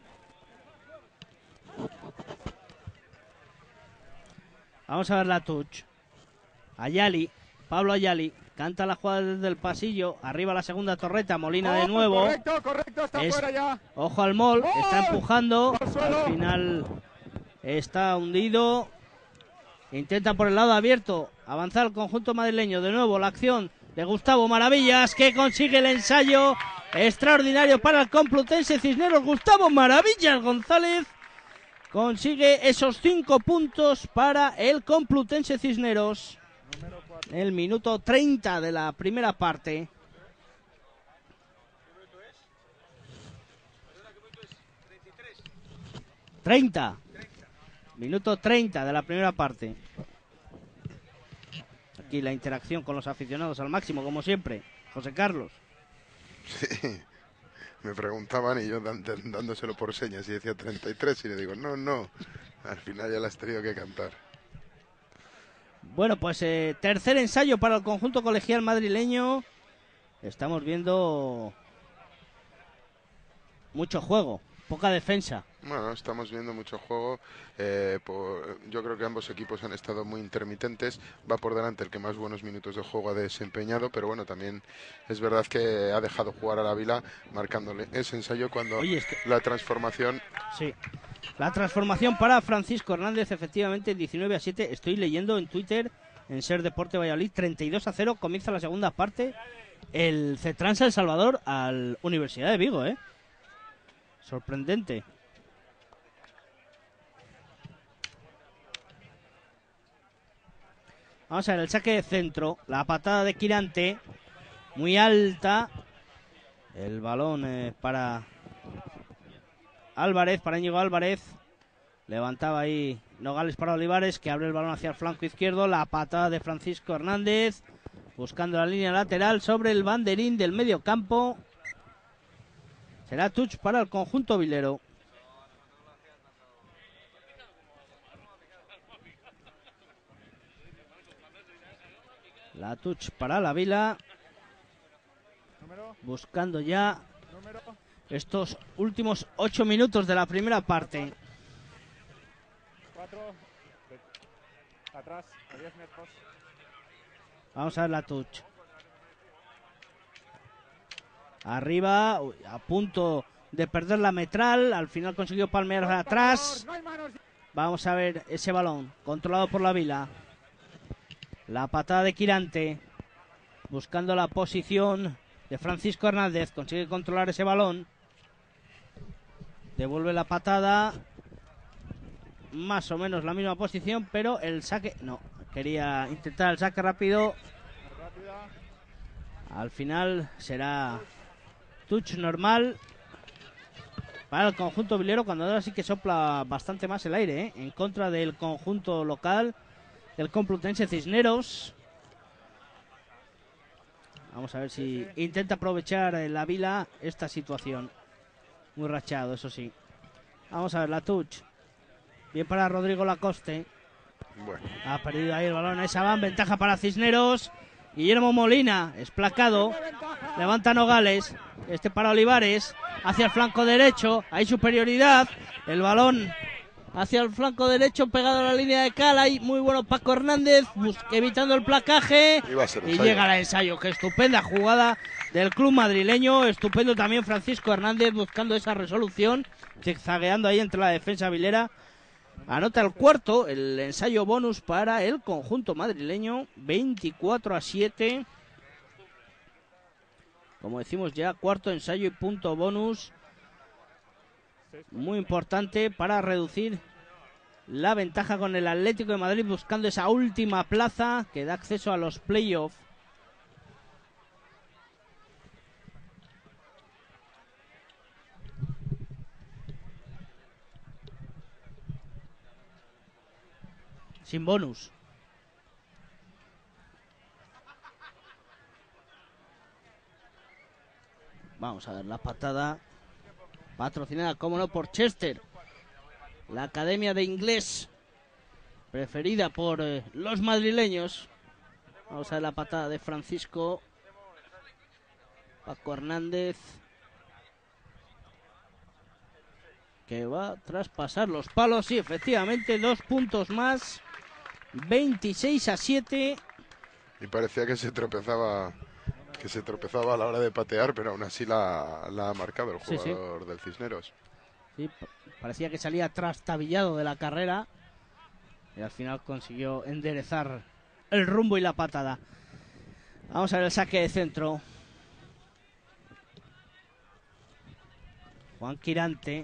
Vamos a ver la touch. Ayali, Pablo Ayali, canta la jugada desde el pasillo. Arriba la segunda torreta, Molina de Oh, nuevo. Correcto, correcto, está Es- fuera ya. Ojo al Mol, está empujando. Al suelo. Al final está hundido. Intenta por el lado abierto avanzar el conjunto madrileño. De nuevo la acción de Gustavo Maravillas, que consigue el ensayo extraordinario para el Complutense Cisneros. Gustavo Maravillas González consigue esos cinco puntos para el Complutense Cisneros. El minuto treinta de la primera parte. treinta. Minuto treinta de la primera parte. Aquí la interacción con los aficionados al máximo, como siempre. José Carlos. Sí. Me preguntaban y yo dan- dan- dándoselo por señas y decía treinta y tres y le digo, no, no, Al final ya la has tenido que cantar. Bueno, pues eh, tercer ensayo para el conjunto colegial madrileño. Estamos viendo mucho juego, poca defensa. Bueno, estamos viendo mucho juego. Eh, por, yo creo que ambos equipos han estado muy intermitentes. Va por delante el que más buenos minutos de juego ha desempeñado, pero bueno, también es verdad que ha dejado jugar a la Vila, marcándole ese ensayo cuando Oye, es que... la transformación... Sí, la transformación para Francisco Hernández, efectivamente, diecinueve a siete. Estoy leyendo en Twitter, en Ser Deporte Valladolid, treinta y dos a cero. Comienza la segunda parte. El Cetransa El Salvador al Universidad de Vigo, ¿eh? Sorprendente. Vamos a ver el saque de centro. La patada de Quirante. Muy alta. El balón eh, para Álvarez, para Íñigo Álvarez. Levantaba ahí Nogales para Olivares, que abre el balón hacia el flanco izquierdo. La patada de Francisco Hernández. Buscando la línea lateral sobre el banderín del medio campo. Será touch para el conjunto vilero. La touch para la Vila. Buscando ya estos últimos ocho minutos de la primera parte. Vamos a ver la touch. Arriba, uy, a punto de perder la metral. Al final consiguió palmear atrás. Vamos a ver ese balón controlado por la Vila. La patada de Quirante, buscando la posición de Francisco Hernández. Consigue controlar ese balón. Devuelve la patada. Más o menos la misma posición, pero el saque... No, quería intentar el saque rápido. Al final será touch normal para el conjunto vilero, cuando ahora sí que sopla bastante más el aire, ¿eh? En contra del conjunto local, el Complutense Cisneros. Vamos a ver si intenta aprovechar la Vila esta situación. Muy rachado, eso sí. Vamos a ver la touch. Bien para Rodrigo Lacoste. Bueno. Ha perdido ahí el balón. Esa va en ventaja para Cisneros. Guillermo Molina, esplacado. Levanta Nogales. Este para Olivares. Hacia el flanco derecho. Hay superioridad. El balón hacia el flanco derecho, pegado a la línea de cal. Hay muy bueno Paco Hernández, evitando el placaje. Y llega al ensayo. Qué estupenda jugada del club madrileño. Estupendo también Francisco Hernández, buscando esa resolución, zigzagueando ahí entre la defensa vilera. Anota el cuarto, el ensayo bonus para el conjunto madrileño. Veinticuatro a siete. Como decimos ya, cuarto ensayo y punto bonus. Muy importante para reducir la ventaja con el Atlético de Madrid, buscando esa última plaza que da acceso a los playoffs. Sin bonus. Vamos a ver la patada. Patrocinada, como no, por Chester, la academia de inglés preferida por eh, los madrileños. Vamos a ver la patada de Francisco. Paco Hernández, que va a traspasar los palos. Sí, efectivamente, dos puntos más. veintiséis a siete. Y parecía que se tropezaba... que se tropezaba a la hora de patear, pero aún así la, la ha marcado el jugador sí, sí. del Cisneros. Sí, parecía que salía trastabillado de la carrera y al final consiguió enderezar el rumbo y la patada. Vamos a ver el saque de centro. Juan Quirante.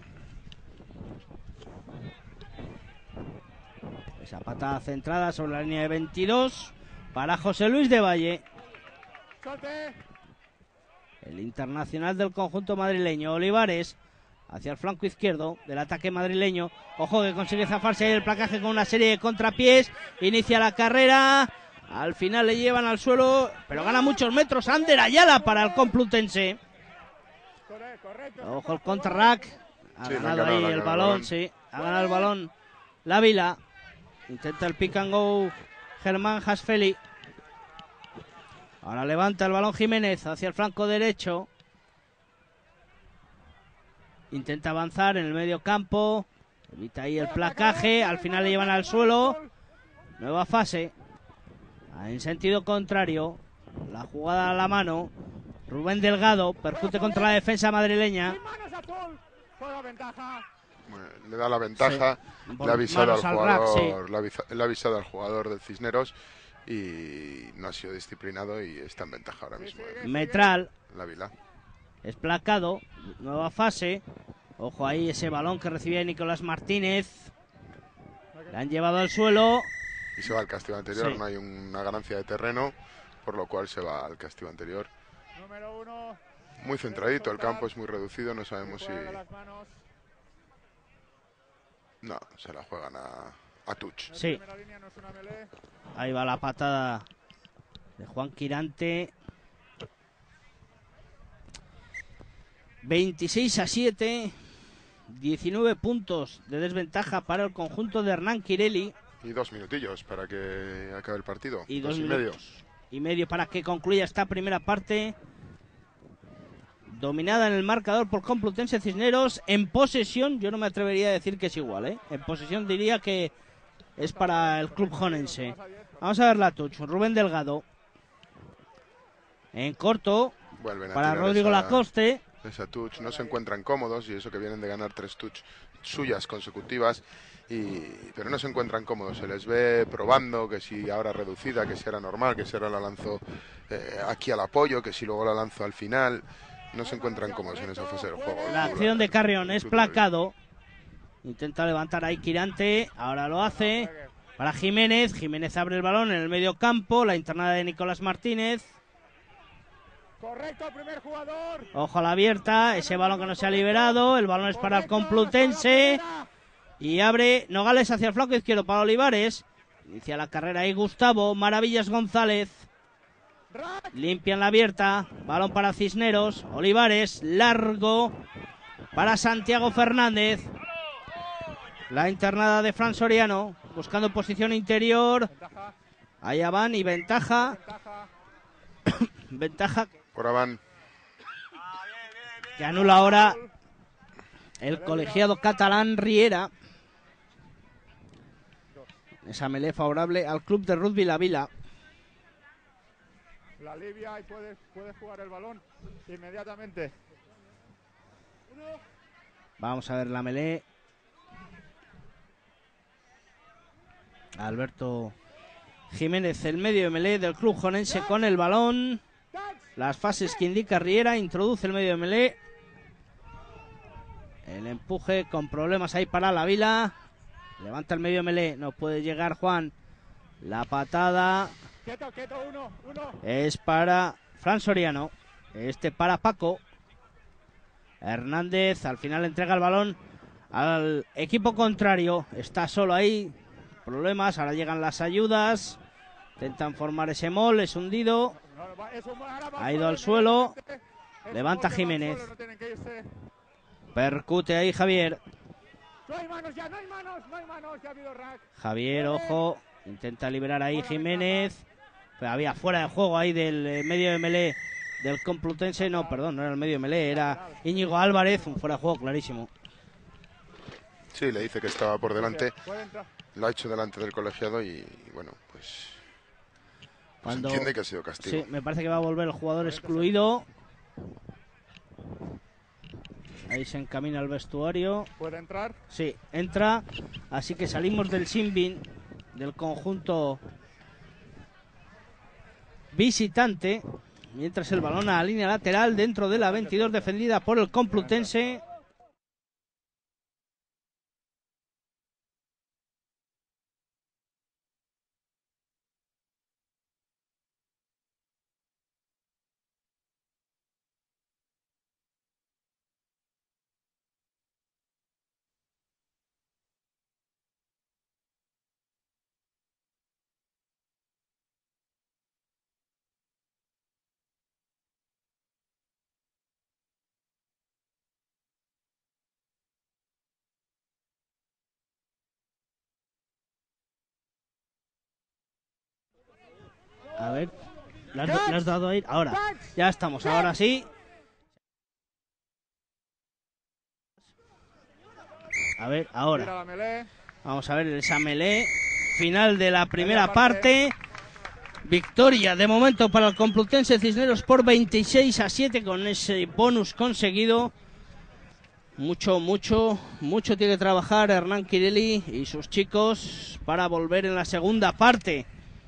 Esa patada centrada sobre la línea de veintidós para José Luis de Valle. El internacional del conjunto madrileño, Olivares, hacia el flanco izquierdo del ataque madrileño. Ojo que consigue zafarse ahí el placaje con una serie de contrapiés. Inicia la carrera. Al final le llevan al suelo, pero gana muchos metros. Ander Ayala para el Complutense. Ojo el contrarrack. Ha sí, ganado ahí el balón, balón, sí. Ha ganado el balón la Vila. Intenta el pick and go Germán Hasfeli. Ahora levanta el balón Jiménez hacia el flanco derecho. Intenta avanzar en el medio campo. Evita ahí el placaje. Al final le llevan al suelo. Nueva fase. En sentido contrario. La jugada a la mano. Rubén Delgado percute contra la defensa madrileña. Bueno, le da la ventaja. Sí. Le ha avisado al Manos al jugador, rack, sí. le, ha avisa- le ha avisado al jugador del Cisneros y no ha sido disciplinado y está en ventaja ahora mismo. eh, Metral. La Vila. Es placado. Nueva fase. Ojo ahí ese balón que recibía Nicolás Martínez. Le han llevado al suelo. Y se va al castigo anterior. Sí. No hay una ganancia de terreno, por lo cual se va al castigo anterior. Muy centradito, el campo es muy reducido. No sabemos si... No, se la juegan a, a touch. Sí. Ahí va la patada de Juan Quirante. veintiséis a siete. diecinueve puntos de desventaja para el conjunto de Hernán Quirelli. Y dos minutillos para que acabe el partido. Y dos, dos y medio. minutos y medio para que concluya esta primera parte. Dominada en el marcador por Complutense Cisneros. En posesión, yo no me atrevería a decir que es igual, ¿eh? En posesión diría que es para el club jonense. Vamos a ver la touch. Rubén Delgado. En corto. Vuelven a Para tirar Rodrigo esa- Lacoste. Esa touch, no se encuentran cómodos y eso que vienen de ganar tres touch suyas consecutivas, y, pero no se encuentran cómodos, se les ve probando que si ahora reducida, que si era normal, que si ahora la lanzo eh, aquí al apoyo, que si luego la lanzo al final, no se encuentran cómodos en esa fase del juego. La acción de Carrión es placado. Intenta levantar ahí Quirante, ahora lo hace para Jiménez. Jiménez abre el balón en el medio campo, la internada de Nicolás Martínez. Correcto, primer jugador. Ojo a la abierta, ese balón que no se ha liberado, el balón es para el Complutense y abre Nogales hacia el flanco izquierdo para Olivares. Inicia la carrera ahí Gustavo, Maravillas González. Limpian la abierta, balón para Cisneros, Olivares, largo para Santiago Fernández. La internada de Fran Soriano, buscando posición interior. Allá van y ventaja. Ventaja Ahora van que anula ahora el colegiado catalán Riera. Esa melee favorable al club de rugby La Vila. La Libia y puede, puede jugar el balón inmediatamente. Vamos a ver la melee. Alberto Jiménez, el medio de melee del club jonense con el balón. Las fases que indica Riera, introduce el medio de melee. El empuje con problemas ahí para La Vila. Levanta el medio de melee, no puede llegar Juan. La patada Quieto, quieto, uno, uno. es para Fran Soriano. Este para Paco Hernández. Al final entrega el balón al equipo contrario. Está solo ahí. Problemas, ahora llegan las ayudas. Intentan formar ese mol, es hundido. Ha ido al suelo. Levanta Jiménez. Percute ahí Javier. No hay manos ya, no hay manos, no hay manos, ya ha habido rack. Javier, ojo. Intenta liberar ahí Jiménez. Pero había fuera de juego ahí del eh, medio de melee del Complutense. No, perdón, no era el medio de melee, era Íñigo Álvarez. Un fuera de juego clarísimo. Sí, le dice que estaba por delante, lo ha hecho delante del colegiado y, y bueno, pues, pues Cuando... entiende que ha sido castigo. Sí, me parece que va a volver el jugador excluido. Ahí se encamina al vestuario. ¿Puede entrar? Sí, entra. Así que salimos del Sinbin, del conjunto visitante. Mientras el balón a la línea lateral dentro de la veintidós defendida por el Complutense. ¿Le has, le has dado a ir? Ahora, ya estamos, ahora sí. A ver, ahora. Vamos a ver esa melee. Final de la primera parte. Victoria de momento para el Complutense Cisneros por veintiséis a siete con ese bonus conseguido. Mucho, mucho, mucho tiene que trabajar Hernán Kireli y sus chicos para volver en la segunda parte.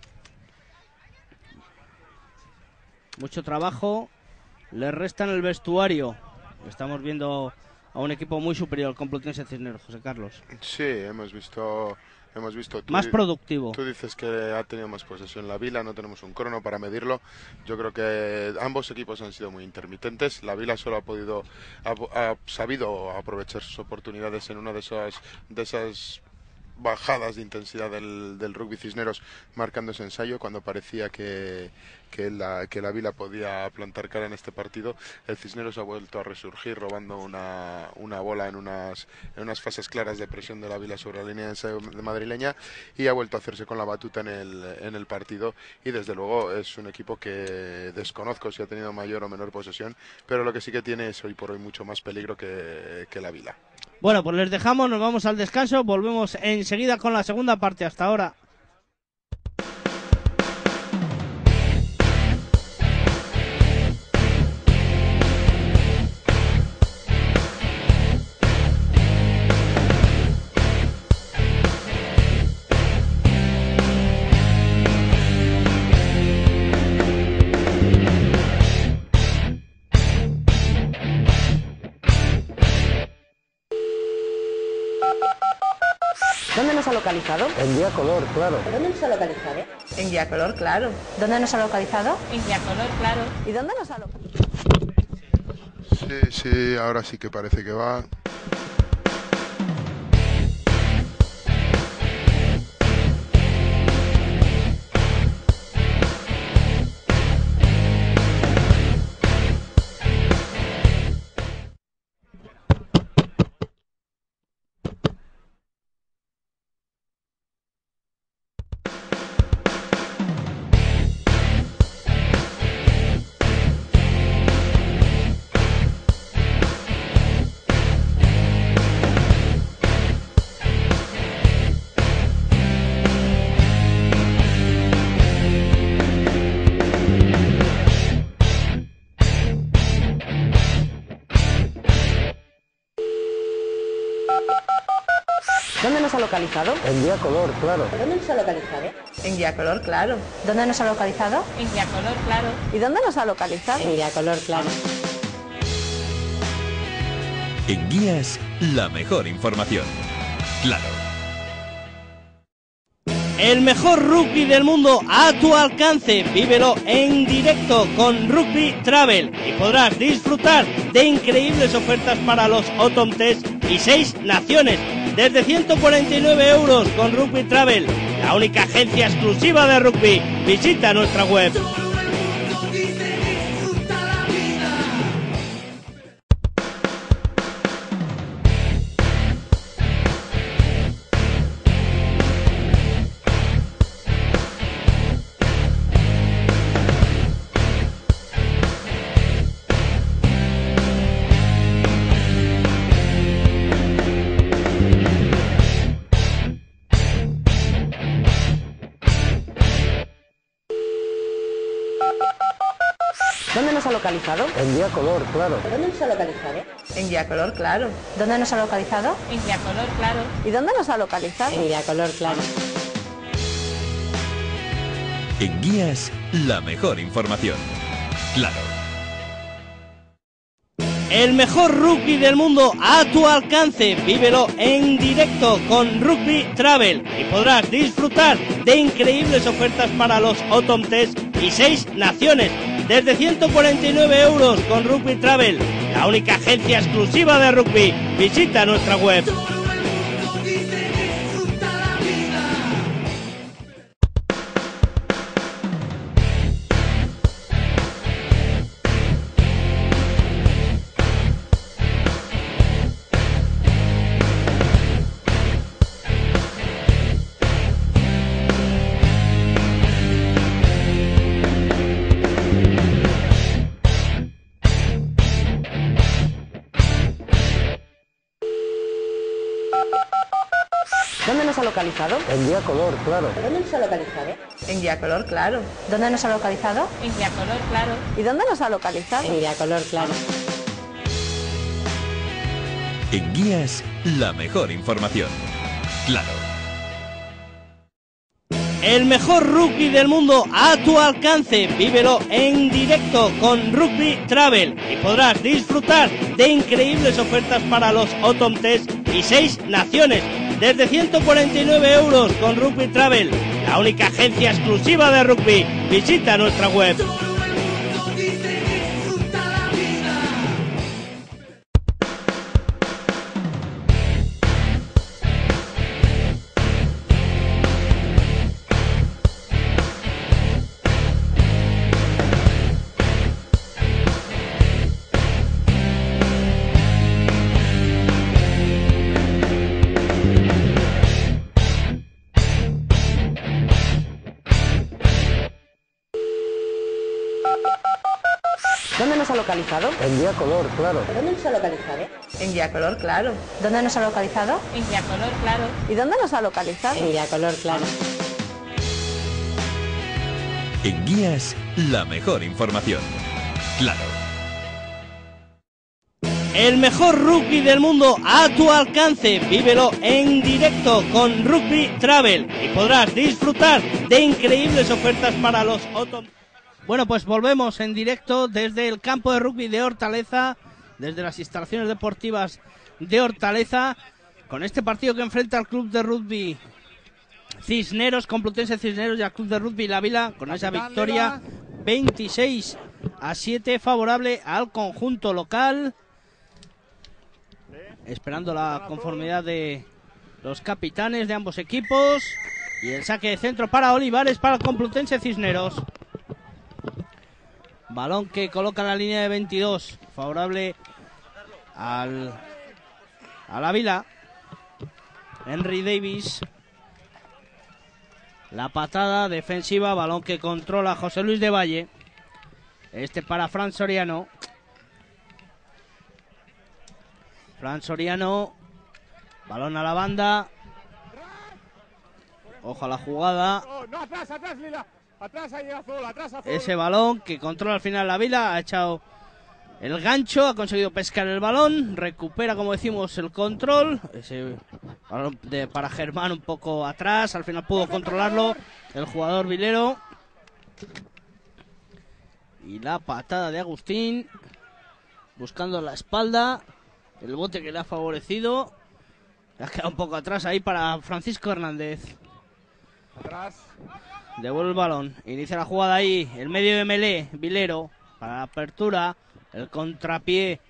Mucho trabajo, le resta en el vestuario. Estamos viendo a un equipo muy superior al Complutense Cisneros, José Carlos. Sí, hemos visto... Hemos visto más productivo. Tú dices que ha tenido más posesión la Vila, no tenemos un crono para medirlo. Yo creo que ambos equipos han sido muy intermitentes. La Vila solo ha podido, ha, ha sabido aprovechar sus oportunidades en una de esas, de esas bajadas de intensidad del, del rugby Cisneros, marcando ese ensayo cuando parecía que, que, la, que la Vila podía plantar cara en este partido. El Cisneros ha vuelto a resurgir robando una, una bola en unas, en unas fases claras de presión de la Vila sobre la línea de ensayo madrileña y ha vuelto a hacerse con la batuta en el, en el partido, y desde luego es un equipo que desconozco si ha tenido mayor o menor posesión, pero lo que sí que tiene es hoy por hoy mucho más peligro que, que la Vila. Bueno, pues les dejamos, nos vamos al descanso, volvemos enseguida con la segunda parte. Hasta ahora. ¿Dónde nos ha localizado? En Día Color, claro. ¿Dónde nos ha localizado? En Día Color, claro. ¿Dónde nos ha localizado? En Día Color, claro. ¿Y dónde nos ha localizado? Sí, sí, ahora sí que parece que va. ¿Dónde nos ha localizado? En Día Color, claro. ¿Dónde nos ha localizado? En Día Color, claro. ¿Dónde nos ha localizado? En Día Color, claro. ¿Y dónde nos ha localizado? En Día Color, claro. En Guías, la mejor información. Claro. El mejor rugby del mundo a tu alcance. Vívelo en directo con Rugby Travel y podrás disfrutar de increíbles ofertas para los Autumn Test y seis naciones desde ciento cuarenta y nueve euros con Rugby Travel, la única agencia exclusiva de rugby. Visita nuestra web. ¿Dónde nos ha localizado? En Día Color, claro. ¿Dónde nos ha localizado? En Día Color, claro. ¿Dónde nos ha localizado? En Día Color, claro. ¿Y dónde nos ha localizado? En Día Color, claro. En Guías, la mejor información. Claro. El mejor rugby del mundo a tu alcance. Vívelo en directo con Rugby Travel y podrás disfrutar de increíbles ofertas para los Autumn Test y seis naciones desde ciento cuarenta y nueve euros con Rugby Travel, la única agencia exclusiva de rugby. Visita nuestra web. localizado? En día color, claro. ¿Dónde nos ha localizado? En día color claro. ¿Dónde nos ha localizado? En día color claro. ¿Y dónde nos ha localizado? En día color claro. En Guías, la mejor información. Claro. El mejor rugby del mundo a tu alcance. Vívelo en directo con Rugby Travel y podrás disfrutar de increíbles ofertas para los Autumn Test y seis naciones. Desde ciento cuarenta y nueve euros con Rugby Travel, la única agencia exclusiva de rugby. Visita nuestra web. ¿Dónde nos ha localizado? En día color, claro. ¿Dónde nos ha localizado? En día color claro. ¿Dónde nos ha localizado? En día color claro. ¿Y dónde nos ha localizado? En día color claro. En Guías, la mejor información. Claro. El mejor rugby del mundo a tu alcance. Vívelo en directo con Rugby Travel y podrás disfrutar de increíbles ofertas para los Autumn. Bueno, pues volvemos en directo desde el campo de rugby de Hortaleza, desde las instalaciones deportivas de Hortaleza, con este partido que enfrenta al club de rugby Cisneros, Complutense Cisneros y al club de rugby La Vila, con esa victoria veintiséis a siete favorable al conjunto local, esperando la conformidad de los capitanes de ambos equipos, y el saque de centro para Olivares para el Complutense Cisneros. Balón que coloca en la línea de veintidós, favorable al a la Vila. Henry Davis. La patada defensiva, balón que controla José Luis de Valle. Este para Fran Soriano. Fran Soriano. Balón a la banda. Ojo a la jugada. No, atrás, atrás, Lila. Atrás ahí, azul, atrás, azul. Ese balón que controla al final la Vila, ha echado el gancho, ha conseguido pescar el balón, recupera, como decimos, el control. Ese balón de, para Germán un poco atrás, al final pudo controlarlo el jugador vilero. Y la patada de Agustín, buscando la espalda, el bote que le ha favorecido. Le ha quedado un poco atrás ahí para Francisco Hernández. Atrás. Devuelve el balón, inicia la jugada ahí, el medio de Melé, Vilero, para la apertura, el contrapié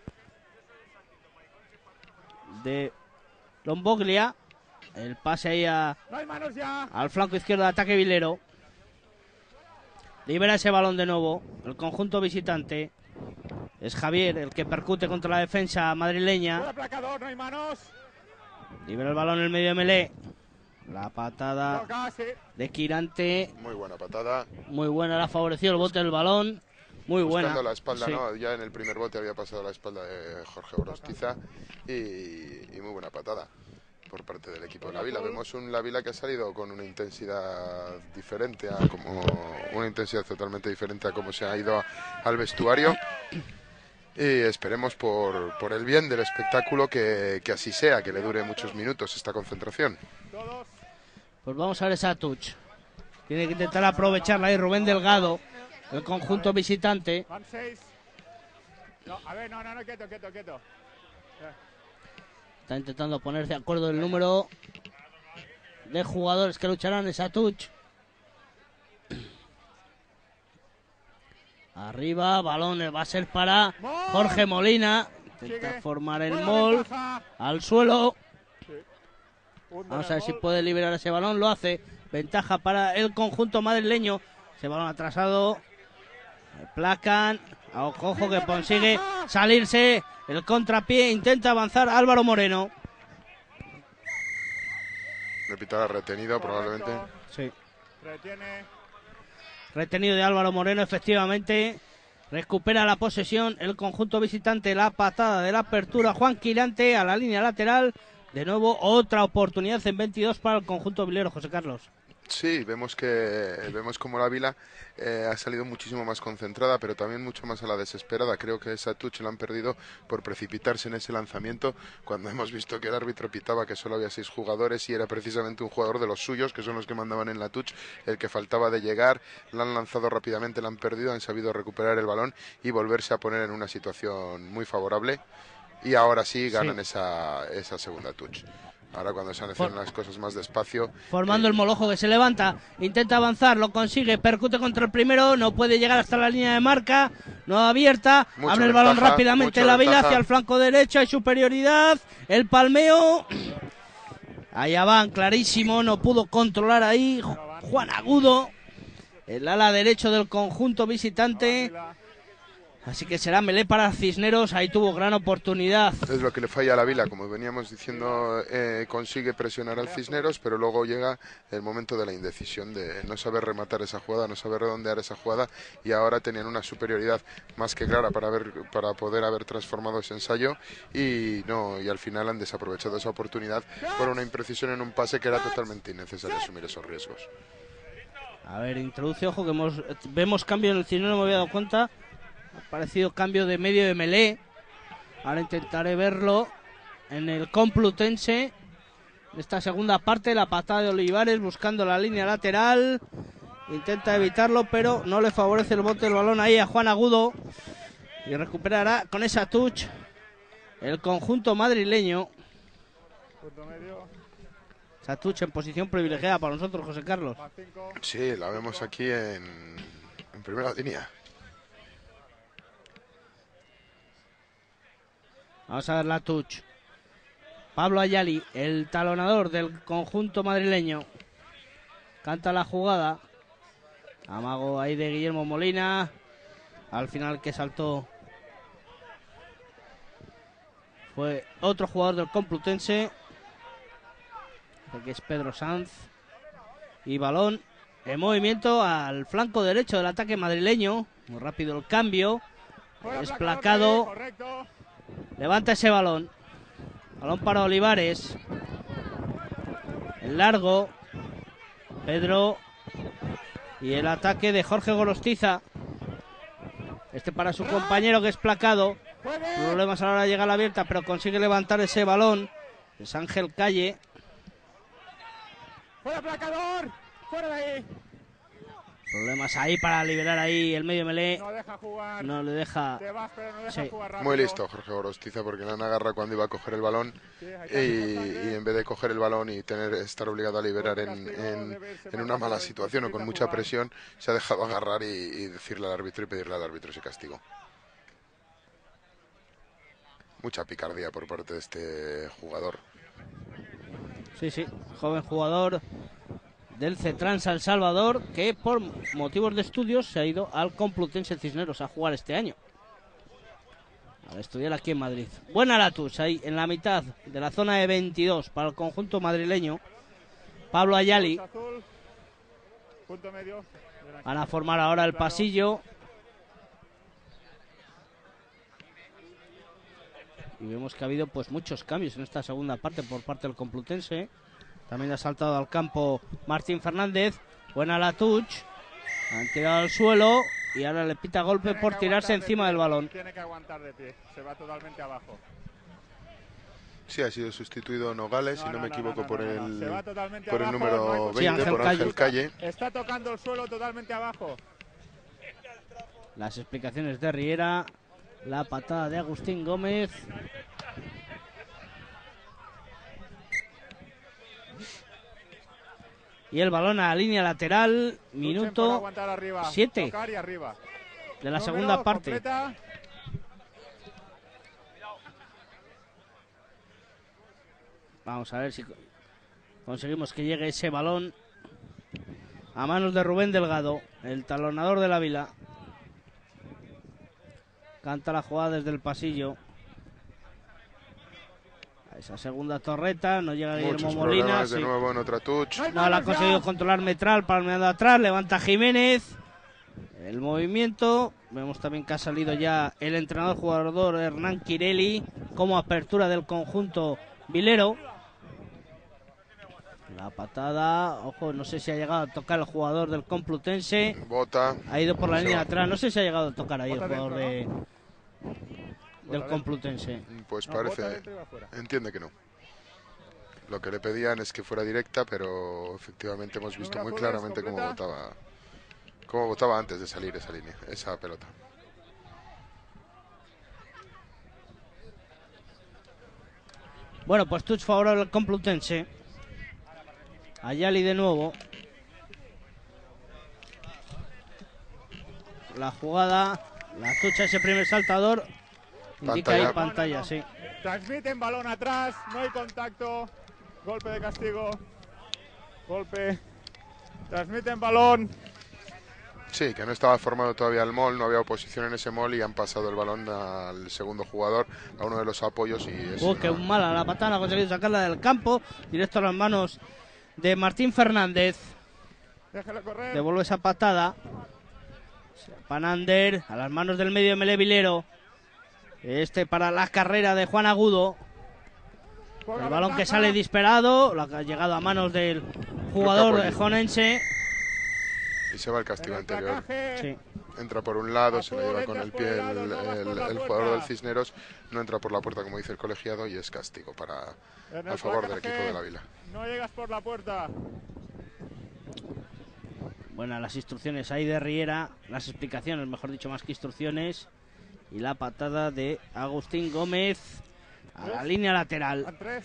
de Lomboglia, el pase ahí a, No hay manos ya. al flanco izquierdo de ataque Vilero, libera ese balón de nuevo, el conjunto visitante, es Javier el que percute contra la defensa madrileña, Fuera placador, no hay manos. libera el balón en el medio de Melé. La patada Toca, sí. de Quirante, Muy buena patada. muy buena, la ha favorecido el bote del balón, muy buena. Buscando la espalda, Sí. ¿no? Ya en el primer bote había pasado la espalda de Jorge Orostiza y, y muy buena patada por parte del equipo de La Vila. Vemos un La Vila que ha salido con una intensidad diferente, a como una intensidad totalmente diferente a cómo se ha ido al vestuario. Y esperemos por, por el bien del espectáculo que, que así sea, que le dure muchos minutos esta concentración. Todos. Pues vamos a ver esa touch. Tiene que intentar aprovecharla ahí Rubén Delgado, el conjunto visitante. Van seis. No, a ver, no, no, no, quieto, quieto, quieto. Está intentando poner de acuerdo el número de jugadores que lucharán esa touch. Arriba, balón va a ser para Jorge Molina. Intenta formar el mol al suelo. Vamos a ver si puede liberar ese balón. Lo hace. Ventaja para el conjunto madrileño. Ese balón atrasado. Placan. A ojo, ojo que consigue salirse. El contrapié. Intenta avanzar Álvaro Moreno. Le pitará retenido probablemente. Sí. Retiene. Retenido de Álvaro Moreno, efectivamente. Recupera la posesión el conjunto visitante. La patada de la apertura. Juan Quirante a la línea lateral. de nuevo otra oportunidad en veintidós para el conjunto vilero, José Carlos. Sí, vemos que vemos como la Vila eh, ha salido muchísimo más concentrada, pero también mucho más a la desesperada. Creo que esa touch la han perdido por precipitarse en ese lanzamiento, cuando hemos visto que el árbitro pitaba que solo había seis jugadores y era precisamente un jugador de los suyos, que son los que mandaban en la touch, el que faltaba de llegar. La han lanzado rápidamente, la han perdido, han sabido recuperar el balón y volverse a poner en una situación muy favorable. Y ahora sí ganan sí. Esa, esa segunda touch. Ahora cuando se hacen las cosas más despacio. Formando eh, el Molojo, que se levanta, intenta avanzar, lo consigue, percute contra el primero, no puede llegar hasta la línea de marca, no abierta, abre el balón ventaja, rápidamente la Vila hacia el flanco derecho, hay superioridad, el palmeo, allá van, clarísimo, no pudo controlar ahí Juan Agudo, el ala derecho del conjunto visitante. Así que será melé para Cisneros, ahí tuvo gran oportunidad. Es lo que le falla a la Vila, como veníamos diciendo, eh, consigue presionar al Cisneros, pero luego llega el momento de la indecisión, de no saber rematar esa jugada, no saber redondear esa jugada, y ahora tenían una superioridad más que clara para, ver, para poder haber transformado ese ensayo, y no y al final han desaprovechado esa oportunidad por una imprecisión en un pase que era totalmente innecesario asumir esos riesgos. A ver, introduce, ojo, que hemos, vemos cambio en el Cisneros, no me había dado cuenta. Ha parecido cambio de medio de melé. Ahora intentaré verlo en el Complutense. En esta segunda parte, la patada de Olivares buscando la línea lateral. Intenta evitarlo, pero no le favorece el bote del balón ahí a Juan Agudo. Y recuperará con esa touch el conjunto madrileño. Esa touch en posición privilegiada para nosotros, José Carlos. Sí, la vemos aquí en, en primera línea. Vamos a ver la touch. Pablo Ayali, el talonador del conjunto madrileño. Canta la jugada. Amago ahí de Guillermo Molina. Al final que saltó fue otro jugador del Complutense, que es Pedro Sanz. Y balón en movimiento al flanco derecho del ataque madrileño. Muy rápido el cambio. Es placado. Levanta ese balón. Balón para Olivares. El largo. Pedro. Y el ataque de Jorge Gorostiza. Este para su compañero, que es placado. Problemas a la hora de llegar a la abierta, pero consigue levantar ese balón. Es Ángel Calle. ¡Fuera, placador! ¡Fuera de ahí! Problemas ahí para liberar ahí el medio melé. No deja jugar. No le deja. Vas, pero no deja sí. jugar rápido. Muy listo Jorge Gorostiza, porque la han agarrado cuando iba a coger el balón, sí, y, y en vez de coger el balón y tener estar obligado a liberar en, en, en una mala situación o con mucha presión, se ha dejado agarrar y, y decirle al árbitro y pedirle al árbitro ese castigo. Mucha picardía por parte de este jugador. Sí, sí, joven jugador del Cetrán San Salvador, que por motivos de estudios se ha ido al Complutense Cisneros a jugar este año, a estudiar aquí en Madrid. Buena la touch ahí en la mitad de la zona de veintidós para el conjunto madrileño. Pablo Ayali. Van a formar ahora el pasillo. Y vemos que ha habido pues muchos cambios en esta segunda parte por parte del Complutense. También ha saltado al campo Martín Fernández. Buena la touch. Han tirado al suelo y ahora le pita golpe por tirarse encima del balón. Tiene que aguantar de pie. Se va totalmente abajo. Sí, ha sido sustituido Nogales, no, si no, no me equivoco, no, no, por el, por abajo, el número no veinte, sí, Ángel por Ángel Calle. Está tocando el suelo totalmente abajo. Las explicaciones de Riera. La patada de Agustín Gómez. Y el balón a la línea lateral. Minuto siete de la segunda parte. Completa. Vamos a ver si conseguimos que llegue ese balón a manos de Rubén Delgado, el talonador de la Vila. Canta la jugada desde el pasillo. A esa segunda torreta, no llega Guillermo Molina. De sí. nuevo en otra touch. No la ha conseguido controlar Metral, palmeando atrás, levanta Jiménez. El movimiento. Vemos también que ha salido ya el entrenador jugador Hernán Quirelli como apertura del conjunto vilero. La patada, ojo, no sé si ha llegado a tocar el jugador del Complutense. Bota. Ha ido por la línea va. de atrás. No sé si ha llegado a tocar ahí el Bota jugador dentro, de, del Complutense. Pues No, parece, bota dentro y va fuera. entiende que no. Lo que le pedían es que fuera directa, pero efectivamente hemos visto muy Número claramente cómo completa. votaba, cómo votaba antes de salir esa línea, esa pelota. Bueno, pues touch favorable al Complutense. Ayali de nuevo. La jugada, la touch a ese primer saltador. Indica Pantalla. ahí pantalla, sí. Transmiten balón atrás, no hay contacto. Golpe de castigo. Golpe. Transmiten balón. Sí, que no estaba formado todavía el mall, no había oposición en ese mall y han pasado el balón al segundo jugador, a uno de los apoyos y es Oh, qué una- mala la patada, ha conseguido sacarla del campo. Directo a las manos de Martín Fernández. Déjelo correr. Devuelve esa patada. Panander a las manos del medio de Mele Vilero. Este para la carrera de Juan Agudo. Poca El balón que ventaja. sale disparado. La que ha llegado a manos del jugador Luca Poli. jonense. y se va el En castigo el anterior. placaje. Sí. Entra por un lado, se la Azul, lleva con el entras por pie el el, lado, no vas el- por la el puerta. jugador del Cisneros, no entra por la puerta como dice el colegiado y es castigo para En el a favor del placaje. equipo de la Vila. No llegas por la puerta. Buenas las instrucciones ahí de Riera. Las explicaciones, mejor dicho, más que instrucciones. Y la patada de Agustín Gómez a la línea lateral. Van tres.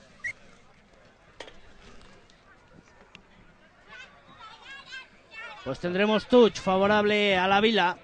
Pues tendremos touch favorable a la Vila.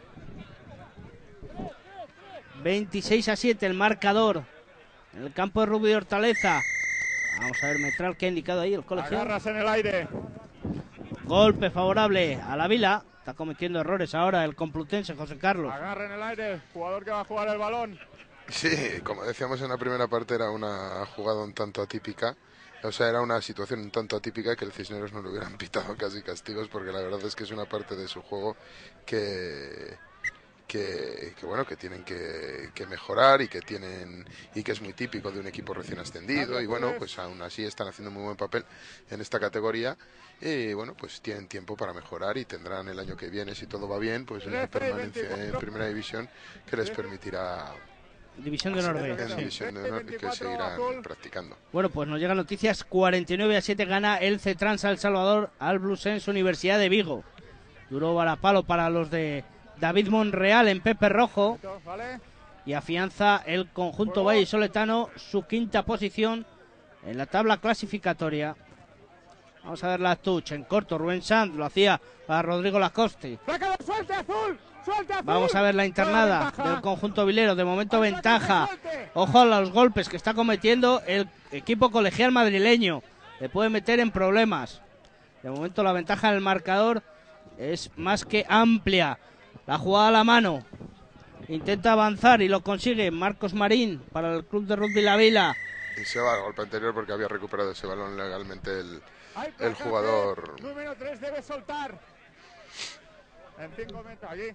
veintiséis a siete el marcador en el campo de rugby de Hortaleza. Vamos a ver, Metral, que ha indicado ahí el colegiado. Agarras en el aire. Golpe favorable a la Vila. Está cometiendo errores ahora el Complutense, José Carlos. Agarra en el aire. Jugador que va a jugar el balón. Sí, como decíamos en la primera parte, era una jugada un tanto atípica. O sea, era una situación un tanto atípica que el Cisneros no le hubieran pitado casi castigos, porque la verdad es que es una parte de su juego que, que, que bueno, que tienen que, que mejorar y que tienen y que es muy típico de un equipo recién ascendido. Y bueno, pues aún así están haciendo muy buen papel en esta categoría. Y bueno, pues tienen tiempo para mejorar y tendrán el año que viene, si todo va bien, pues la permanencia en primera división que les permitirá División de Honor B, en sí. división de honor y que seguirán practicando. Bueno, pues nos llegan noticias. cuarenta y nueve a siete gana el C-Trans a El Salvador al Bluesense Universidad de Vigo. Duro varapalo para los de David Monreal en Pepe Rojo. ¿Vale? Y afianza el conjunto vallisoletano su quinta posición en la tabla clasificatoria. Vamos a ver la touch en corto. Rubén Sanz lo hacía para Rodrigo Lacoste. ¡Sácalo, suelte azul! ¡Suelte azul! Vamos a ver la internada Ventaja. del conjunto vilero. De momento ventaja. Ojo a los golpes que está cometiendo el equipo colegial madrileño. Le puede meter en problemas. De momento la ventaja del marcador es más que amplia. La jugada a la mano. Intenta avanzar y lo consigue Marcos Marín para el club de rugby La Vila. Y se va al golpe anterior porque había recuperado ese balón legalmente el, Hay el placaje. jugador. Número tres debe soltar. En cinco metros, allí.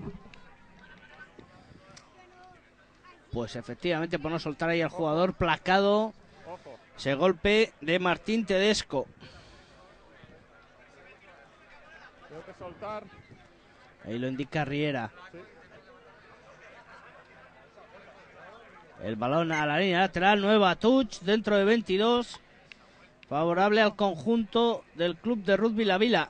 Pues efectivamente, por no soltar ahí al jugador placado. Ojo. Ese golpe de Martín Tedesco. Debe soltar. Ahí lo indica Riera. Sí. El balón a la línea lateral, nueva touch dentro de veintidós. Favorable al conjunto del club de rugby La Vila.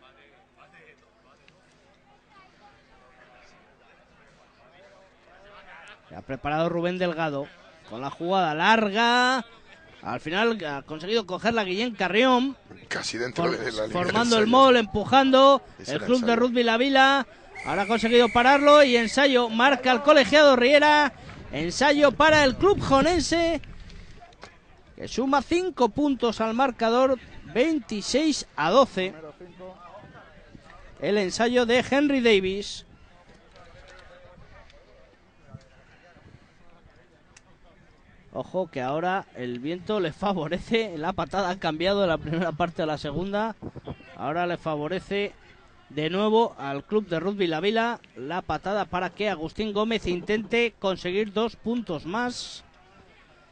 Se ha preparado Rubén Delgado con la jugada larga. Al final ha conseguido cogerla Guillén Carrión. Casi dentro For- de la línea. formando de el ensayo. mol, empujando Ese el era club de ensayo. rugby La Vila. Ahora ha conseguido pararlo y ensayo marca el colegiado Riera. Ensayo para el club jonense, que suma cinco puntos al marcador, veintiséis a doce. Número cinco. El ensayo de Henry Davis. Ojo que ahora el viento le favorece. La patada ha cambiado de la primera parte a la segunda. Ahora le favorece de nuevo al club de rugby La Vila. La patada para que Agustín Gómez intente conseguir dos puntos más.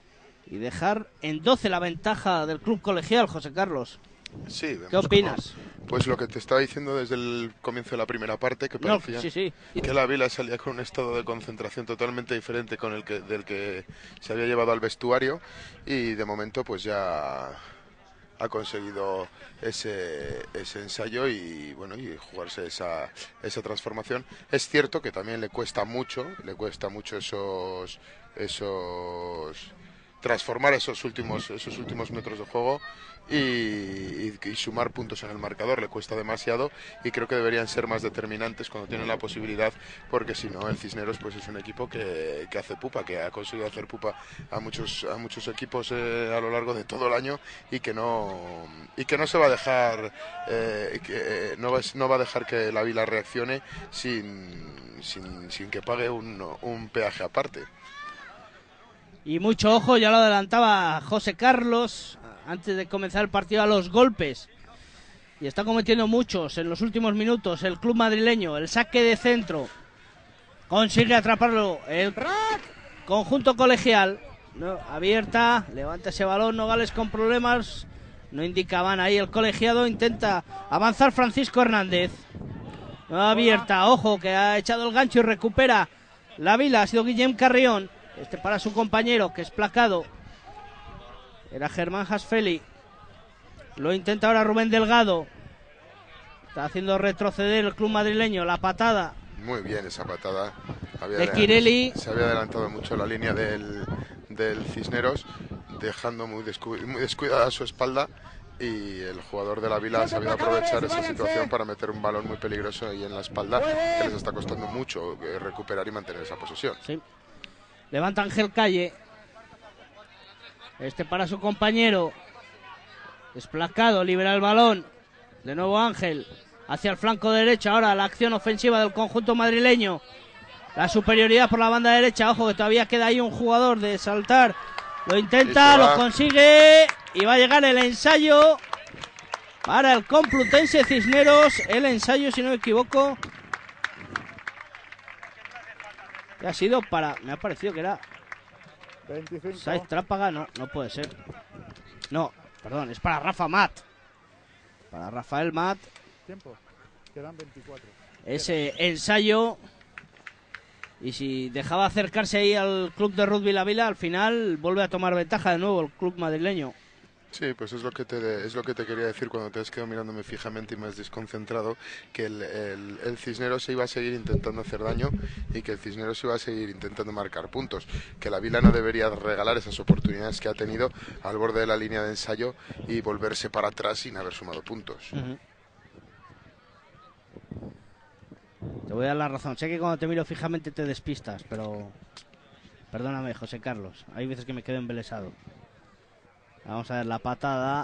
y dejar en doce la ventaja del club colegial, José Carlos. Sí, vemos ¿Qué opinas? Cómo, pues lo que te estaba diciendo desde el comienzo de la primera parte, que parecía no, sí, sí. que la Vila salía con un estado de concentración totalmente diferente con el que del que se había llevado al vestuario, y de momento pues ya ha conseguido ese, ese ensayo y bueno y jugarse esa, esa transformación. Es cierto que también le cuesta mucho, le cuesta mucho esos esos transformar esos últimos esos últimos metros de juego y, y, y sumar puntos en el marcador, le cuesta demasiado, y creo que deberían ser más determinantes cuando tienen la posibilidad, porque si no el Cisneros pues es un equipo que, que hace pupa, que ha conseguido hacer pupa a muchos a muchos equipos eh, a lo largo de todo el año, y que no y que no se va a dejar eh, que eh, no, va, no va a dejar que la Vila reaccione sin, sin, sin que pague un, un peaje aparte. Y mucho ojo, ya lo adelantaba José Carlos antes de comenzar el partido, a los golpes. Y está cometiendo muchos en los últimos minutos el club madrileño. El saque de centro. Consigue atraparlo el conjunto colegial. No, abierta, levanta ese balón, Nogales con problemas. No indicaban ahí el colegiado. Intenta avanzar Francisco Hernández. No, abierta, ojo, que ha echado el gancho y recupera la Vila. Ha sido Guillem Carrión. Este para su compañero, que es placado. Era Germán Hasfeli. Lo intenta ahora Rubén Delgado. Está haciendo retroceder el club madrileño. La patada. Muy bien esa patada. Había de Kireli. Se había adelantado mucho la línea del, del Cisneros, dejando muy, descu muy descuidada su espalda. Y el jugador de la Vila ha sabido aprovechar esa situación para meter un balón muy peligroso ahí en la espalda, que les está costando mucho recuperar y mantener esa posesión. Sí. Levanta Ángel Calle. Este para su compañero. Desplacado, libera el balón. De nuevo Ángel. Hacia el flanco derecho. Ahora la acción ofensiva del conjunto madrileño. La superioridad por la banda derecha. Ojo que todavía queda ahí un jugador de saltar. Lo intenta, lo consigue. Y va a llegar el ensayo para el Complutense Cisneros. El ensayo, si no me equivoco, que ha sido para... Me ha parecido que era... veinticinco. Saiz Trápaga, no, no puede ser. No, perdón, es para Rafa Mat. Para Rafael Mat. Tiempo. Quedan veinticuatro. Ese ensayo. Y si dejaba acercarse ahí al club de rugby La Vila, al final vuelve a tomar ventaja de nuevo el club madrileño. Sí, pues es lo que te es lo que te quería decir cuando te has quedado mirándome fijamente y me has desconcentrado, que el, el, el Cisneros se iba a seguir intentando hacer daño y que el Cisneros iba a seguir intentando marcar puntos, que la Vila no debería regalar esas oportunidades que ha tenido al borde de la línea de ensayo y volverse para atrás sin haber sumado puntos. Uh-huh. Te voy a dar la razón. Sé que cuando te miro fijamente te despistas, pero perdóname, José Carlos. Hay veces que me quedo embelesado. Vamos a ver la patada.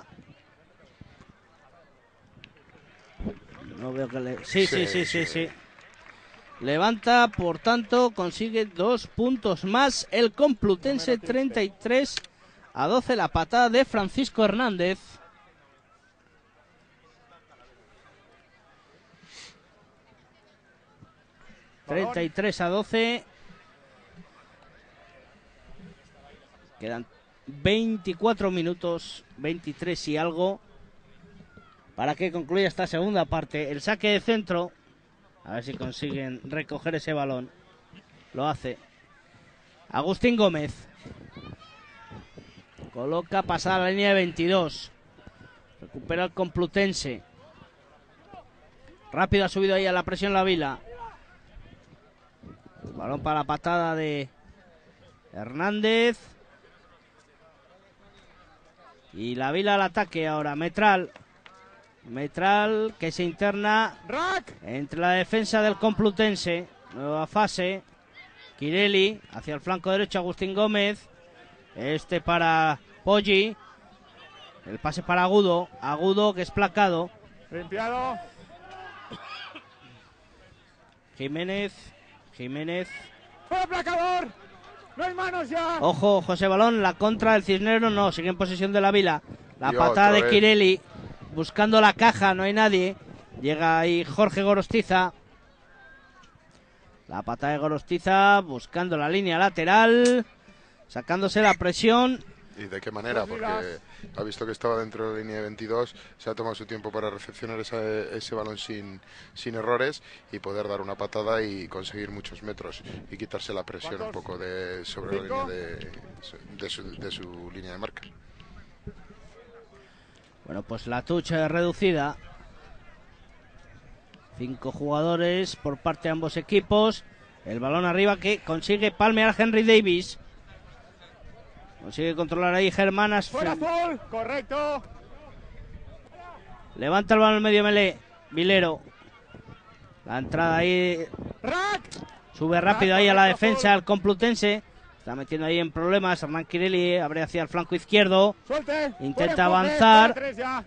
No veo que le... Sí, sí, sí, sí, sí. Levanta, por tanto, consigue dos puntos más. El Complutense, treinta y tres a doce. La patada de Francisco Hernández. treinta y tres a doce. Quedan veinticuatro minutos, veintitrés y algo, para que concluya esta segunda parte. El saque de centro. A ver si consiguen recoger ese balón. Lo hace Agustín Gómez. Coloca, pasada la línea de veintidós. Recupera el Complutense. Rápido ha subido ahí a la presión la Vila. Balón para la patada de Hernández. Y la Vila al ataque ahora. Metral. Metral que se interna entre la defensa del Complutense. Nueva fase. Kireli hacia el flanco derecho. Agustín Gómez. Este para Poggi. El pase para Agudo. Agudo que es placado. Limpiado. Jiménez. Jiménez. ¡Fuera placador! ¡No hay manos ya! Ojo, José Balón, la contra del Cisneros no, sigue en posesión de la Vila. La Y patada otra de vez. Kireli, buscando la caja, no hay nadie. Llega ahí Jorge Gorostiza. La patada de Gorostiza, buscando la línea lateral, sacándose la presión ¿Y de qué manera? Porque ha visto que estaba dentro de la línea de veintidós, se ha tomado su tiempo para recepcionar esa, ese balón sin, sin errores y poder dar una patada y conseguir muchos metros y quitarse la presión un poco de sobre la línea de, de, su, de su línea de marca. Bueno, pues la touch reducida. Cinco jugadores por parte de ambos equipos. El balón arriba que consigue palmear Henry Davis. Consigue controlar ahí Germanas. ¡Fuera azul! ¡Correcto! Levanta el balón en medio melee. Vilero. La entrada ahí. ¡Rack! Sube rápido ahí a la defensa el Complutense. Está metiendo ahí en problemas. Hernán Kirelli abre hacia el flanco izquierdo. Suelte. Intenta Fuera, avanzar. fuera, tres ya.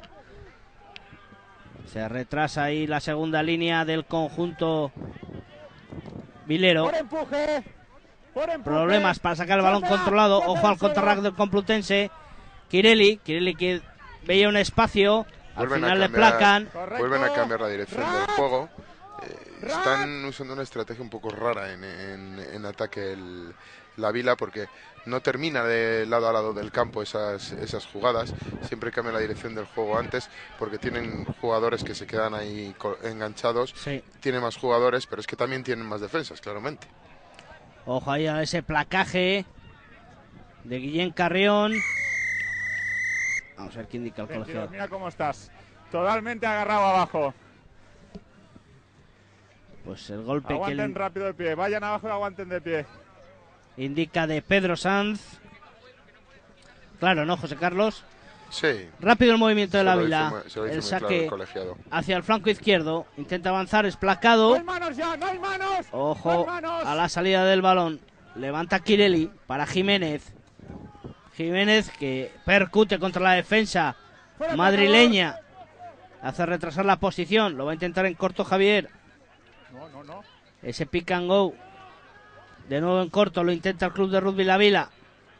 Se retrasa ahí la segunda línea del conjunto Vilero. Por empuje. Por empuje. Problemas para sacar el balón Suelta, controlado. suelta Ojo al al suelo. contrarrack del Complutense. Kirelli. Kirelli que veía un espacio. Al Vuelven a final le cambiar- placan. Correcto. Vuelven a cambiar la dirección del Rack. juego. Eh, Rack. están usando una estrategia un poco rara en, en, en ataque el, la Vila, porque no termina de lado a lado del campo esas, esas jugadas. Siempre cambia la dirección del juego antes, porque tienen jugadores que se quedan ahí co- enganchados. Sí. Tiene más jugadores, pero es que también tienen más defensas, claramente. Ojo ahí a ese placaje de Guillén Carrión. Vamos a ver qué indica el veintidós, colegiado. mira cómo estás. Totalmente agarrado abajo. Pues el golpe que Aguanten le rápido de pie. Vayan abajo y aguanten de pie. indica de Pedro Sanz. Claro, ¿no, José Carlos? Sí. Rápido el movimiento de se la lo hizo Vila. muy- se lo hizo El muy claro saque el colegiado. hacia el flanco izquierdo. Intenta avanzar, es ¡No placado. hay manos ya! ¡No hay manos! ¡No hay Ojo manos! a la salida del balón. Levanta Kirelli para Jiménez. Jiménez que percute contra la defensa Fuera, madrileña. Hace retrasar la posición. Lo va a intentar en corto Javier. No, no, no. Ese pick and go. De nuevo en corto. Lo intenta el club de rugby La Vila.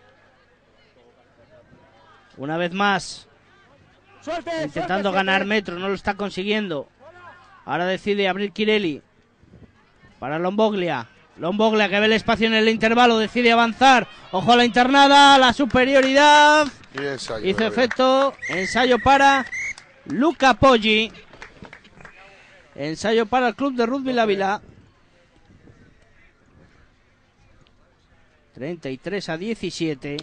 Una vez más. Suelte, Intentando suelte, ganar suelte. metros. No lo está consiguiendo. Ahora decide abrir Kirelli. Para Lomboglia. Lomboglia que ve el espacio en el intervalo. Decide avanzar. Ojo a la internada. La superioridad. Y ensayo, Hizo Gabriel. efecto. Ensayo para Luca Poggi. Ensayo para el club de rugby La Vila. treinta y tres a diecisiete.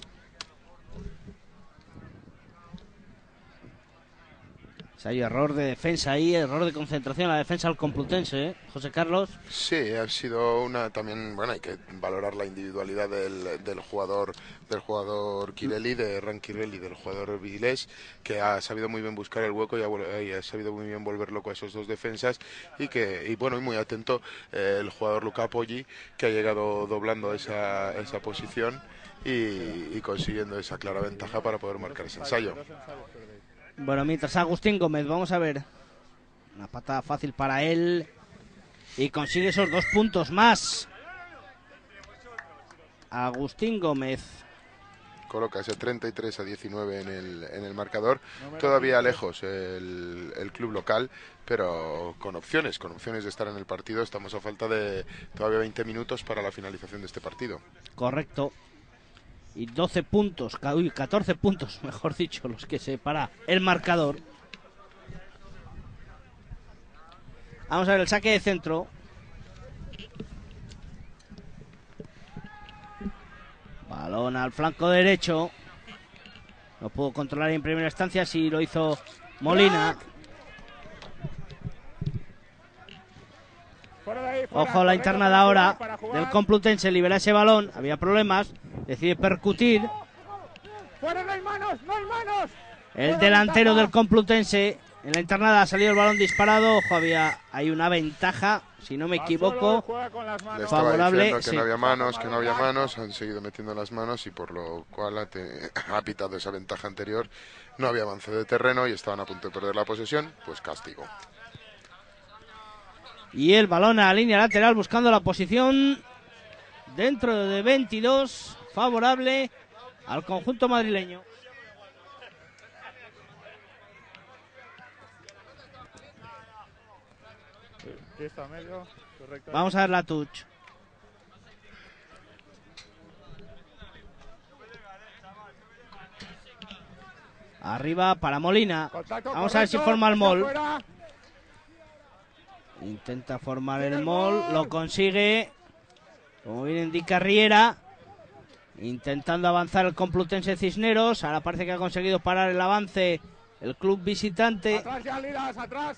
Ensayo, error de defensa ahí, error de concentración la defensa del Complutense, ¿eh? José Carlos. Sí, ha sido una también, bueno, hay que valorar la individualidad del, del jugador del jugador Kirelli, de Hernán Kirelli, del jugador Vilés, que ha sabido muy bien buscar el hueco y ha, vol- y ha sabido muy bien volver loco a esos dos defensas y que y bueno, y muy atento eh, el jugador Luca Poggi, que ha llegado doblando esa, esa posición y, y consiguiendo esa clara ventaja para poder marcar ese ensayo. Bueno, mientras Agustín Gómez, vamos a ver. Una patada fácil para él. Y consigue esos dos puntos más. Agustín Gómez. Coloca ese treinta y tres a diecinueve en el, en el marcador. Todavía lejos el, el club local, pero con opciones, con opciones de estar en el partido. Estamos a falta de todavía veinte minutos para la finalización de este partido. Correcto. Y doce puntos, ca- uy, catorce puntos, mejor dicho, los que separa el marcador. Vamos a ver el saque de centro. Balón al flanco derecho. No pudo controlar en primera instancia, si lo hizo Molina. Fuera de ahí, fuera. Ojo a la Correcto, internada para ahora jugar, para jugar. del Complutense. Libera ese balón, había problemas. Decide percutir. ¡Fuera, no hay manos! ¡No hay manos! El Fuera, delantero ventaja. del Complutense. En la internada ha salido el balón disparado. Ojo, había, hay una ventaja, si no me Al suelo, equivoco. juega con las manos. Le estaba Favorable, diciendo que sí. no había manos, que no había manos, han seguido metiendo las manos y por lo cual ha, te- ha pitado esa ventaja anterior. No había avance de terreno y estaban a punto de perder la posesión, pues castigo. Y el balón a la línea lateral buscando la posición dentro de veintidós, favorable al conjunto madrileño. Aquí está medio, correcto. Vamos a ver la touch. Arriba para Molina. Contacto Vamos a ver si correcto, forma el está mol. fuera. Intenta formar el mol, lo consigue. Como bien indica Riera. Intentando avanzar el Complutense Cisneros. Ahora parece que ha conseguido parar el avance el club visitante. Atrás ya, Liras, atrás.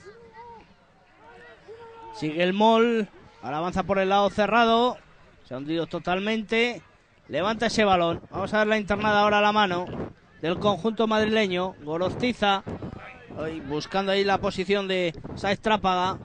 Sigue el mol. Ahora avanza por el lado cerrado. Se ha hundido totalmente. Levanta ese balón. Vamos a ver la internada ahora a la mano del conjunto madrileño. Gorostiza. Hoy buscando ahí la posición de Sáez Trápaga.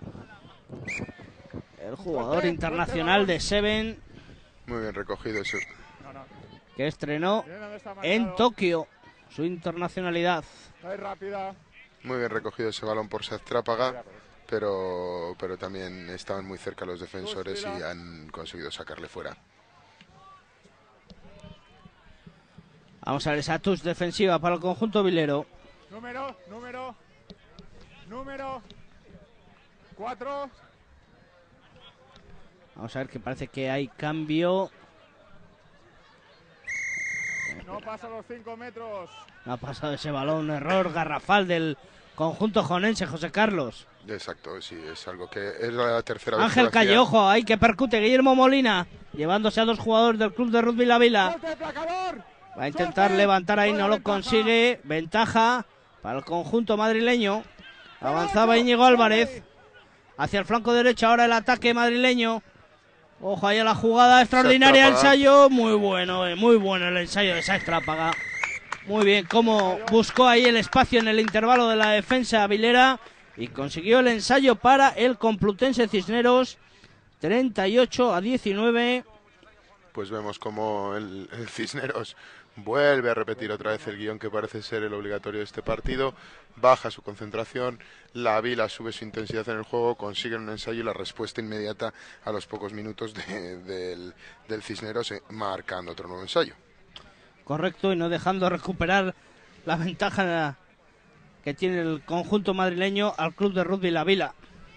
El jugador internacional de Seven. Muy bien recogido eso. Que estrenó en Tokio su internacionalidad. Muy rápida. Muy bien recogido ese balón por Sáez Trápaga, pero, pero también estaban muy cerca los defensores y han conseguido sacarle fuera. Vamos a ver esa touch defensiva para el conjunto vilero. Número, número, número cuatro. Vamos a ver que parece que hay cambio. No pasa los cinco metros. No ha pasado ese balón, un error garrafal del conjunto jonense, José Carlos. Exacto, sí, es algo que es la tercera vez. Ángel Calle, ojo, ahí que percute Guillermo Molina, llevándose a dos jugadores del club de rugby La Vila. Va a intentar levantar ahí, no lo consigue. Ventaja para el conjunto madrileño. Avanzaba Íñigo Álvarez. Hacia el flanco derecho ahora el ataque madrileño. Ojo ahí a la jugada extraordinaria, ensayo. Muy bueno, eh, muy bueno el ensayo de Sáez Trápaga. Muy bien, como buscó ahí el espacio en el intervalo de la defensa vilera y consiguió el ensayo para el Complutense Cisneros. treinta y ocho a diecinueve. Pues vemos como el, el Cisneros vuelve a repetir otra vez el guión que parece ser el obligatorio de este partido. Baja su concentración, la Vila sube su intensidad en el juego, consiguen un ensayo y la respuesta inmediata a los pocos minutos de, del, del Cisneros, eh, marcando otro nuevo ensayo. Correcto, y no dejando recuperar la ventaja que tiene el conjunto madrileño al club de rugby La Vila.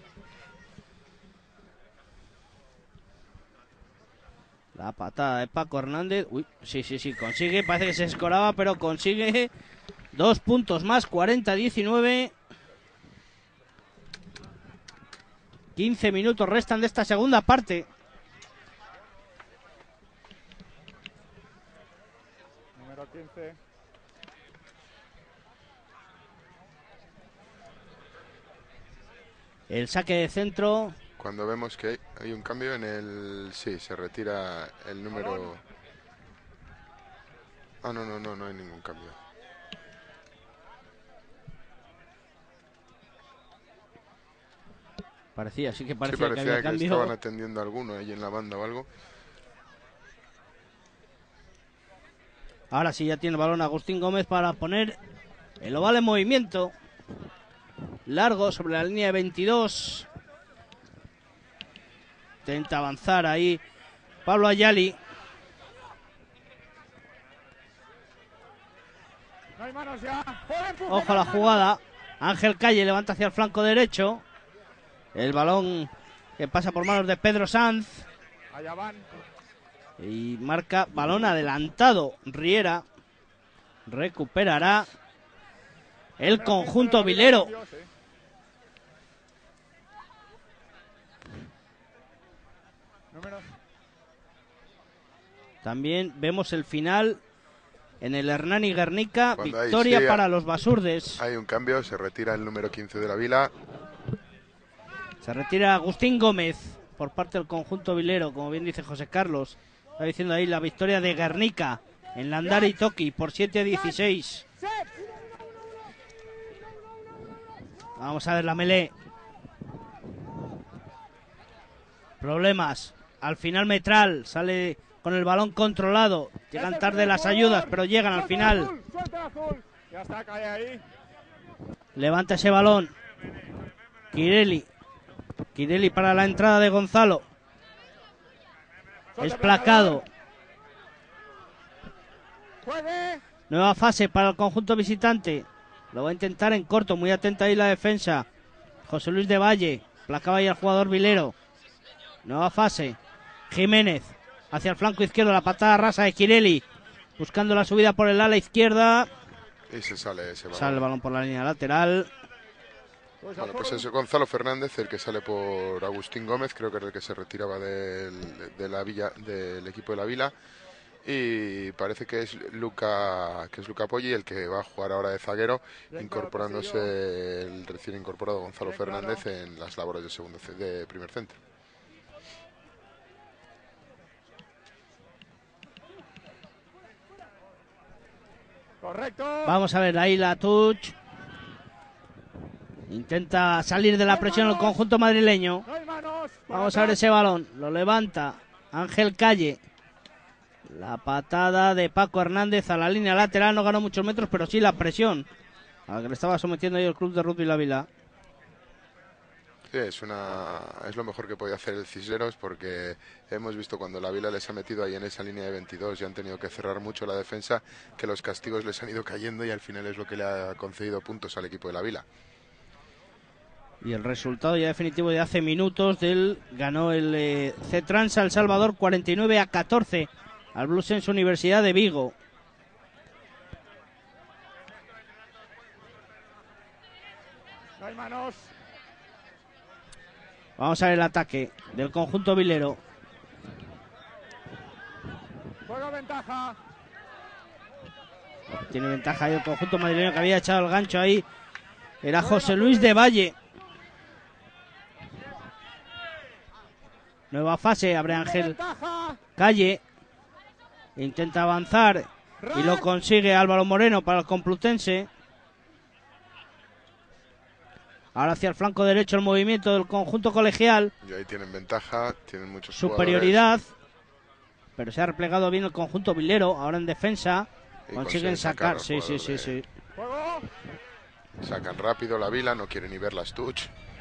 La patada de Paco Hernández. Uy, sí, sí, sí, consigue. Parece que se escoraba, pero consigue dos puntos más, cuarenta a diecinueve. quince minutos restan de esta segunda parte. Número quince. El saque de centro. Cuando vemos que hay, hay un cambio en el... Sí, se retira el número... Ah, no, no, no, no hay ningún cambio. Parecía, sí que parecía, sí, parecía que había que cambio. estaban atendiendo a alguno ahí en la banda o algo. Ahora sí ya tiene el balón Agustín Gómez para poner el oval en movimiento. Largo sobre la línea de veintidós. Intenta avanzar ahí Pablo Ayali. No hay manos ya. Ojo a la jugada. Ángel Calle levanta hacia el flanco derecho. El balón que pasa por manos de Pedro Sanz. Allá van. Y marca balón adelantado. Riera recuperará el conjunto vilero. También vemos el final en el Hernani Guernica. Cuando Victoria hay, sí, para los basurdes. Hay un cambio, se retira el número quince de la Vila. Se retira Agustín Gómez por parte del conjunto vilero, como bien dice José Carlos. Está diciendo ahí la victoria de Guernica en Landare Toki por siete a dieciséis. Vamos a ver la melee. Problemas. Al final Metral sale con el balón controlado. Llegan tarde las ayudas, pero llegan al final. Ya está, cae ahí. Levanta ese balón Kireli. Kireli para la entrada de Gonzalo. Es placado. Nueva fase para el conjunto visitante. Lo va a intentar en corto. Muy atenta ahí la defensa. José Luis de Valle. Placaba ahí al jugador vilero. Nueva fase. Jiménez. Hacia el flanco izquierdo. La patada rasa de Kireli. Buscando la subida por el ala izquierda. Y se sale ese balón. Sale el balón por la línea lateral. Bueno, pues es Gonzalo Fernández el que sale por Agustín Gómez, creo que era el que se retiraba del, de la Villa, del equipo de la Vila. Y parece que es Luca que es Luca Poggi el que va a jugar ahora de zaguero, incorporándose el recién incorporado Gonzalo Fernández en las labores de segundo de primer centro. Correcto. Vamos a ver ahí la touch. Intenta salir de la presión el conjunto madrileño. Vamos a ver ese balón. Lo levanta Ángel Calle. La patada de Paco Hernández a la línea lateral. No ganó muchos metros, pero sí la presión a la que le estaba sometiendo ahí el club de rugby La Vila. Sí, es, una, es lo mejor que podía hacer el Cisneros, porque hemos visto cuando la Vila les ha metido ahí en esa línea de veintidós y han tenido que cerrar mucho la defensa, que los castigos les han ido cayendo y al final es lo que le ha concedido puntos al equipo de la Vila. Y el resultado ya definitivo de hace minutos del ganó el eh, C-Trans El Salvador cuarenta y nueve a catorce al Bluesense Universidad de Vigo. No hay manos. Vamos a ver el ataque del conjunto vilero. Juega ventaja. Tiene ventaja ahí el conjunto madrileño, que había echado el gancho ahí. Era José Luis de Valle. Nueva fase, abre Ángel Calle. Intenta avanzar y lo consigue Álvaro Moreno para el Complutense. Ahora hacia el flanco derecho el movimiento del conjunto colegial. Y ahí tienen ventaja, tienen muchos superioridad, jugadores. Pero se ha replegado bien el conjunto vilero. Ahora en defensa Y consiguen sacar. Sí, sí, sí, sí. Sacan rápido la Vila, no quieren ni ver las touch.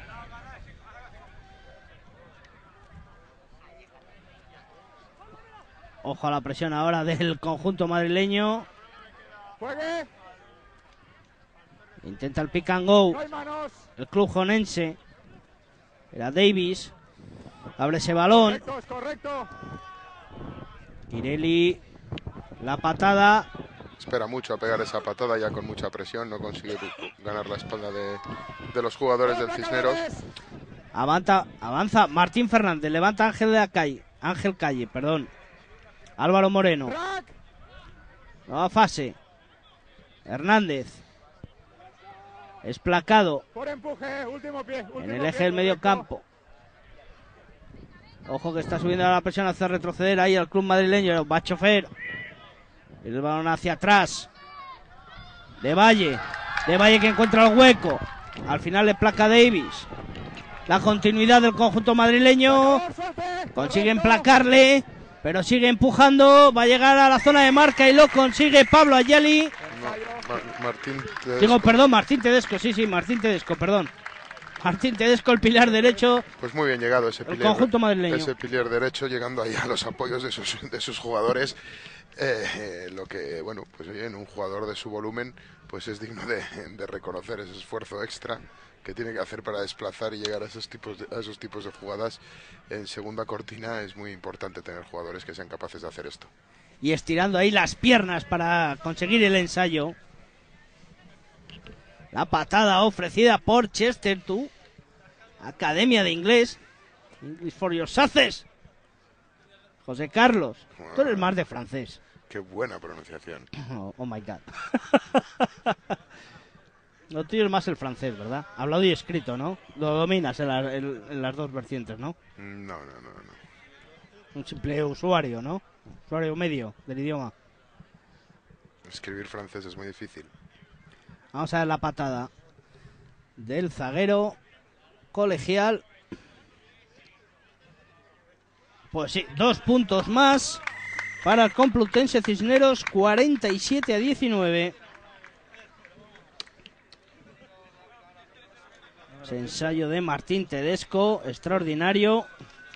Ojo a la presión ahora del conjunto madrileño. Juegue. Intenta el pick and go. No hay manos. El club jonense. Era Davis. Abre ese balón. Correcto, es correcto. Kireli. La patada. Espera mucho a pegar esa patada ya con mucha presión. No consigue ganar la espalda de, de los jugadores del Cisneros. Avanza, avanza Martín Fernández. Levanta Ángel de la Calle. Ángel Calle, perdón. Álvaro Moreno. Nueva fase. Hernández. Es placado. Por empuje, último pie. Último En el pie, eje del medio campo. Ojo que está subiendo la presión, hace retroceder ahí al club madrileño. Va a chofer. El balón hacia atrás. De Valle. De Valle que encuentra el hueco. Al final le placa Davis. La continuidad del conjunto madrileño. Consigue emplacarle. Pero sigue empujando. Va a llegar a la zona de marca y lo consigue Pablo Ayali. No, Mar Martín Tedesco. Digo, perdón, Martín Tedesco. Sí, sí, Martín Tedesco, perdón. Martín Tedesco, el pilar derecho. Pues muy bien llegado ese el pilar, conjunto madrileño. Ese pilar derecho, llegando ahí a los apoyos de sus, de sus jugadores. Eh, eh, lo que, bueno, pues oye, en un jugador de su volumen, pues es digno de, de reconocer ese esfuerzo extra que tiene que hacer para desplazar y llegar a esos tipos de, a esos tipos de jugadas en segunda cortina. Es muy importante tener jugadores que sean capaces de hacer esto. Y estirando ahí las piernas para conseguir el ensayo. La patada ofrecida por Chester, tú. Academia de Inglés. English for your success. José Carlos, tú eres más de francés. Qué buena pronunciación. Oh, oh my God. Lo tuyo es más el francés, ¿verdad? Hablado y escrito, ¿no? Lo dominas en, la, en, en las dos vertientes, ¿no? No, no, no, no. Un simple usuario, ¿no? Usuario medio del idioma. Escribir francés es muy difícil. Vamos a ver la patada del zaguero colegial. Pues sí, dos puntos más para el Complutense Cisneros, cuarenta y siete a diecinueve. Ese ensayo de Martín Tedesco, extraordinario.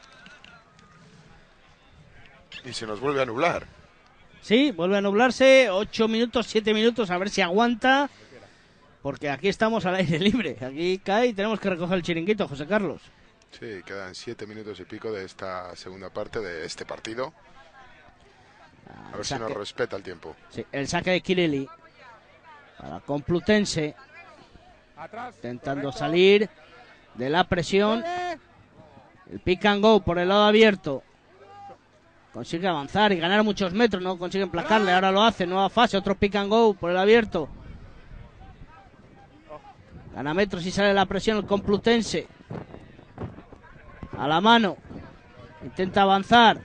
Y se nos vuelve a nublar. Sí, vuelve a nublarse, ocho minutos, siete minutos, a ver si aguanta. Porque aquí estamos al aire libre, aquí cae y tenemos que recoger el chiringuito, José Carlos. Sí, quedan siete minutos y pico de esta segunda parte de este partido. A ver si nos respeta el tiempo. Sí, el saque de Kireli. Para Complutense. Atrás. Intentando correcto. salir de la presión. Juegue. El pick and go por el lado abierto. Consigue avanzar y ganar muchos metros. No consigue emplacarle. Ahora lo hace. Nueva fase. Otro pick and go por el abierto. Gana metros y sale la presión el Complutense. A la mano. Intenta avanzar.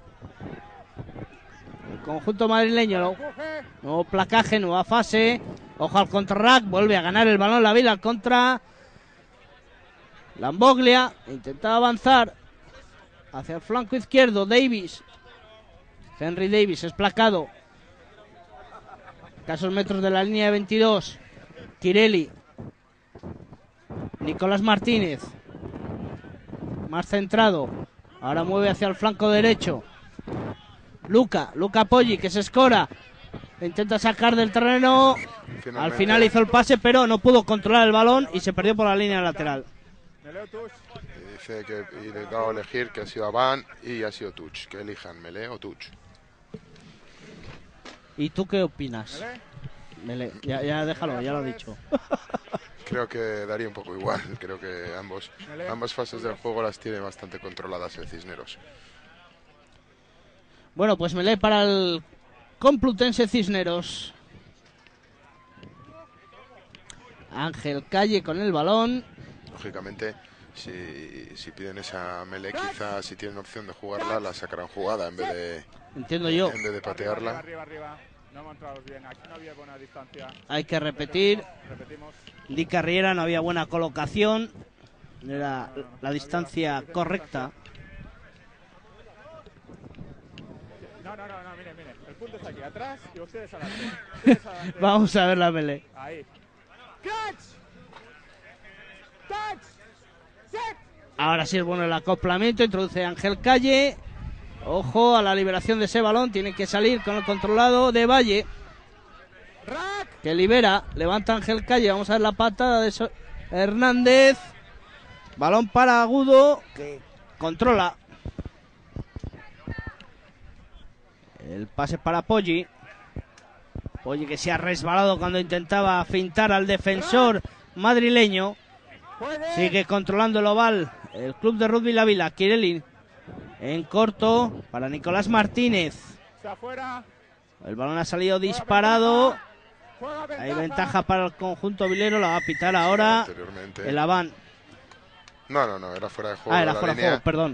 El conjunto madrileño. Lo... Empuje. Nuevo placaje. Nueva fase. Ojo al contrarrack. Vuelve a ganar el balón la Vila al contra. Lamboglia. Intenta avanzar. Hacia el flanco izquierdo. Davis. Henry Davis es placado. Casos metros de la línea de veintidós. Kirelli. Nicolás Martínez. Más centrado. Ahora mueve hacia el flanco derecho. Luca. Luca Poggi que se escora. Intenta sacar del terreno. Finalmente, Al final hizo el pase, pero no pudo controlar el balón y se perdió por la línea lateral. Melé o touch. y dice que y le he dado a elegir que ha sido Avan y ha sido Touch. Que elijan Melé o Touch. ¿Y tú qué opinas? Melé. Mele, ya, ya déjalo, ya lo he dicho. Creo que daría un poco igual. Creo que ambos, ambas fases del juego las tiene bastante controladas el Cisneros. Bueno, pues Melé para el Complutense Cisneros. Ángel Calle con el balón. Lógicamente, si, si piden esa Melé, quizás si tienen opción de jugarla, la sacarán jugada en vez de, Entiendo yo. en vez de patearla. Arriba, arriba, arriba. No hemos entrado bien. Aquí no había buena distancia. Hay que repetir. Repetimos. Di Carriera, no había buena colocación. No era la distancia correcta. No, no, no, no, miren, miren. El punto está aquí atrás y ustedes adelante. Ustedes adelante. Vamos a ver la Melé. Ahí. Catch. Touch. Set. Ahora sí es bueno el acoplamiento. Introduce Ángel Calle. Ojo a la liberación de ese balón. Tiene que salir con el controlado de Valle. Rack. Que libera. Levanta Ángel Calle. Vamos a ver la patada de so- Hernández. Balón para Agudo. Que controla. El pase para Poggi. Poggi que se ha resbalado cuando intentaba fintar al defensor madrileño. Juegue. Sigue controlando el oval el club de rugby La Vila. Kirelli en corto para Nicolás Martínez. Está afuera. El balón ha salido disparado. Juega ventaja. Hay ventaja para el conjunto vilero. La va a pitar ahora Anteriormente. el Aván. No, no, no, era fuera de juego. Ah, de era la fuera de línea. juego, perdón.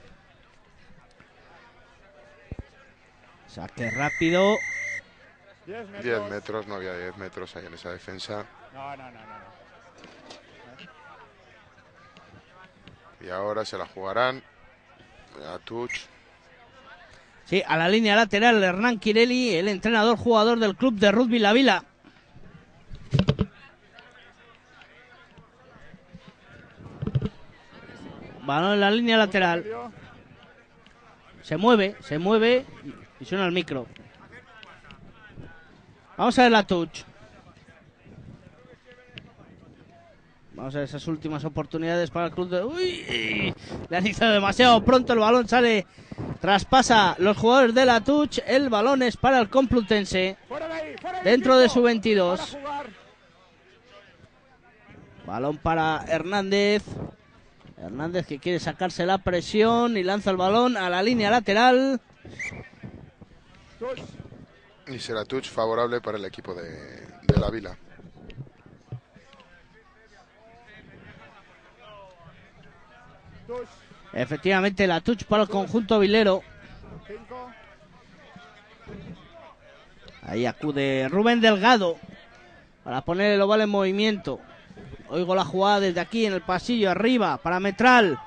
Saque rápido. diez metros. diez metros, no había diez metros ahí en esa defensa. No, no, no, no. no. Y ahora se la jugarán a Touch. Sí, a la línea lateral Hernán Kirelli, el entrenador jugador del club de rugby La Vila. Balón en la línea lateral. Se mueve, se mueve y suena el micro. Vamos a ver la touch. Vamos a ver esas últimas oportunidades para el club de... ¡Uy! Le han hizo demasiado pronto, el balón sale, traspasa los jugadores de la touch. El balón es para el Complutense, Fuera de ahí, fuera de ahí, dentro de cinco. su veintidós. Para jugar. Balón para Hernández. Hernández que quiere sacarse la presión y lanza el balón a la línea lateral. Touch. Y será Touch favorable para el equipo de, de La Vila. Touch. Efectivamente la touch para el conjunto vilero. cinco. Ahí acude Rubén Delgado para poner el oval en movimiento. Oigo la jugada desde aquí en el pasillo arriba para Metral.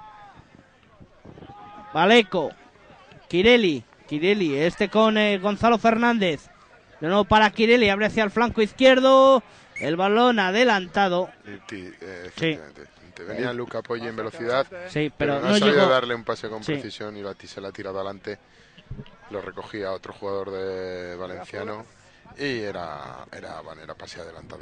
Baleco. Kirelli. Kirelli, este con eh, Gonzalo Fernández. De nuevo para Kirelli, abre hacia el flanco izquierdo. El balón adelantado. Y, y, eh, efectivamente. Te venía Luca Poggi en velocidad, Sí, pero, pero, no, no ha sabido llegó. darle un pase con Sí. precisión y la, se la ha tirado adelante. Lo recogía otro jugador de Valenciano y era, era, bueno, era pase adelantado.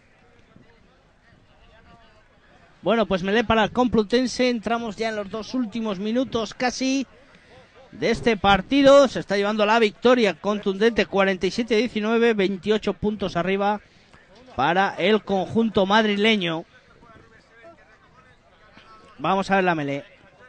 Bueno, pues Melé para el Complutense. Entramos ya en los dos últimos minutos casi de este partido. Se está llevando la victoria contundente, cuarenta y siete a diecinueve, veintiocho puntos arriba para el conjunto madrileño. Vamos a ver la melee.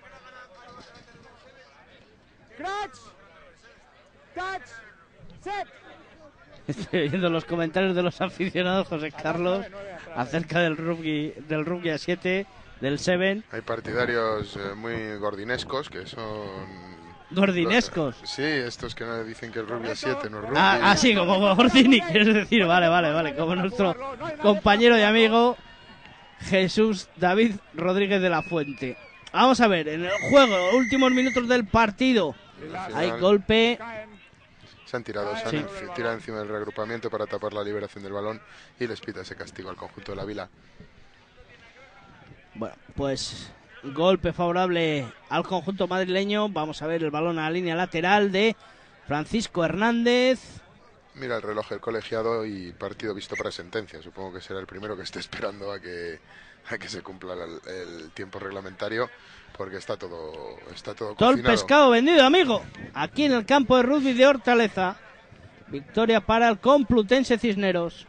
Estoy viendo los comentarios de los aficionados, José Carlos, acerca del rugby, del rugby a siete, del seven. Hay partidarios eh, muy gordinescos que son... ¿Gordinescos? Sí, estos que no dicen que el rugby a siete no es rugby. Ah, ah, sí, como Gordini, quieres decir. Vale, vale, vale. Como nuestro compañero y amigo Jesús David Rodríguez de la Fuente. Vamos a ver, en el juego, últimos minutos del partido. Hay golpe. Se han tirado, se han Sí. tirado encima del reagrupamiento para tapar la liberación del balón y les pita ese castigo al conjunto de la Vila. Bueno, pues golpe favorable al conjunto madrileño. Vamos a ver el balón a la línea lateral de Francisco Hernández. Mira el reloj del colegiado y partido visto para sentencia. Supongo que será el primero que esté esperando a que, a que se cumpla el, el tiempo reglamentario, porque está todo, está todo Todo el cocinado. pescado vendido, amigo. Aquí en el campo de rugby de Hortaleza. Victoria para el Complutense Cisneros.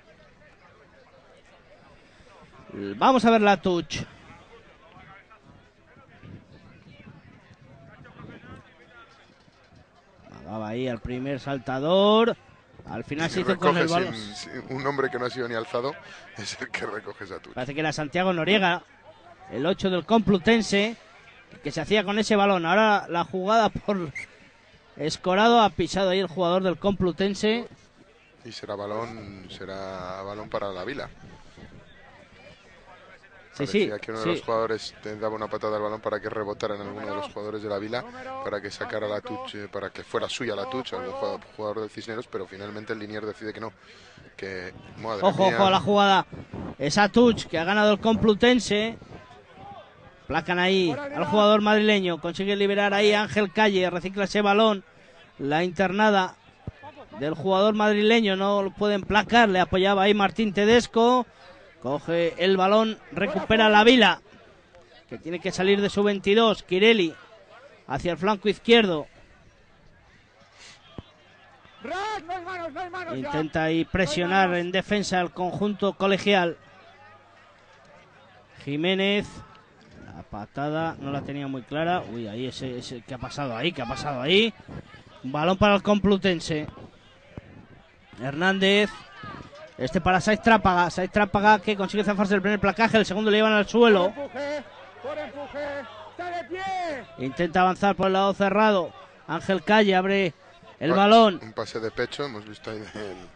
Vamos a ver la touch. Va ahí el primer saltador. Al final se hizo con el balón. Sin, sin, un hombre que no ha sido ni alzado es el que recoge esa touch. Parece que era Santiago Noriega, el ocho del Complutense, que se hacía con ese balón. Ahora la jugada por Escorado, ha pisado ahí el jugador del Complutense. Y será balón, será balón para la Vila. Sí, Parecía sí, que uno sí. de los jugadores te daba una patada al balón para que rebotara en alguno de los jugadores de la Vila, para que sacara la touch, eh, para que fuera suya la touch, algún jugador, jugador del Cisneros, pero finalmente el linier decide que no. Que, madre Ojo, mía. ojo a la jugada. Esa touch que ha ganado el Complutense. Placan ahí al jugador madrileño. Consigue liberar ahí a Ángel Calle. Recicla ese balón. La internada del jugador madrileño no lo pueden placar. Le apoyaba ahí Martín Tedesco. Coge el balón. Recupera la Vila, que tiene que salir de su veintidós. Kireli hacia el flanco izquierdo. Intenta ahí presionar en defensa el conjunto colegial. Jiménez. La patada no la tenía muy clara. Uy, ahí ese, ese ¿qué ha pasado ahí? ¿Qué ha pasado ahí? Balón para el Complutense. Hernández. Este para Saiz Trápaga. Saiz Trápaga que consigue zafarse el primer placaje. El segundo le llevan al suelo. Intenta avanzar por el lado cerrado. Ángel Calle abre el Pa- balón. Un pase de pecho, hemos visto ahí del...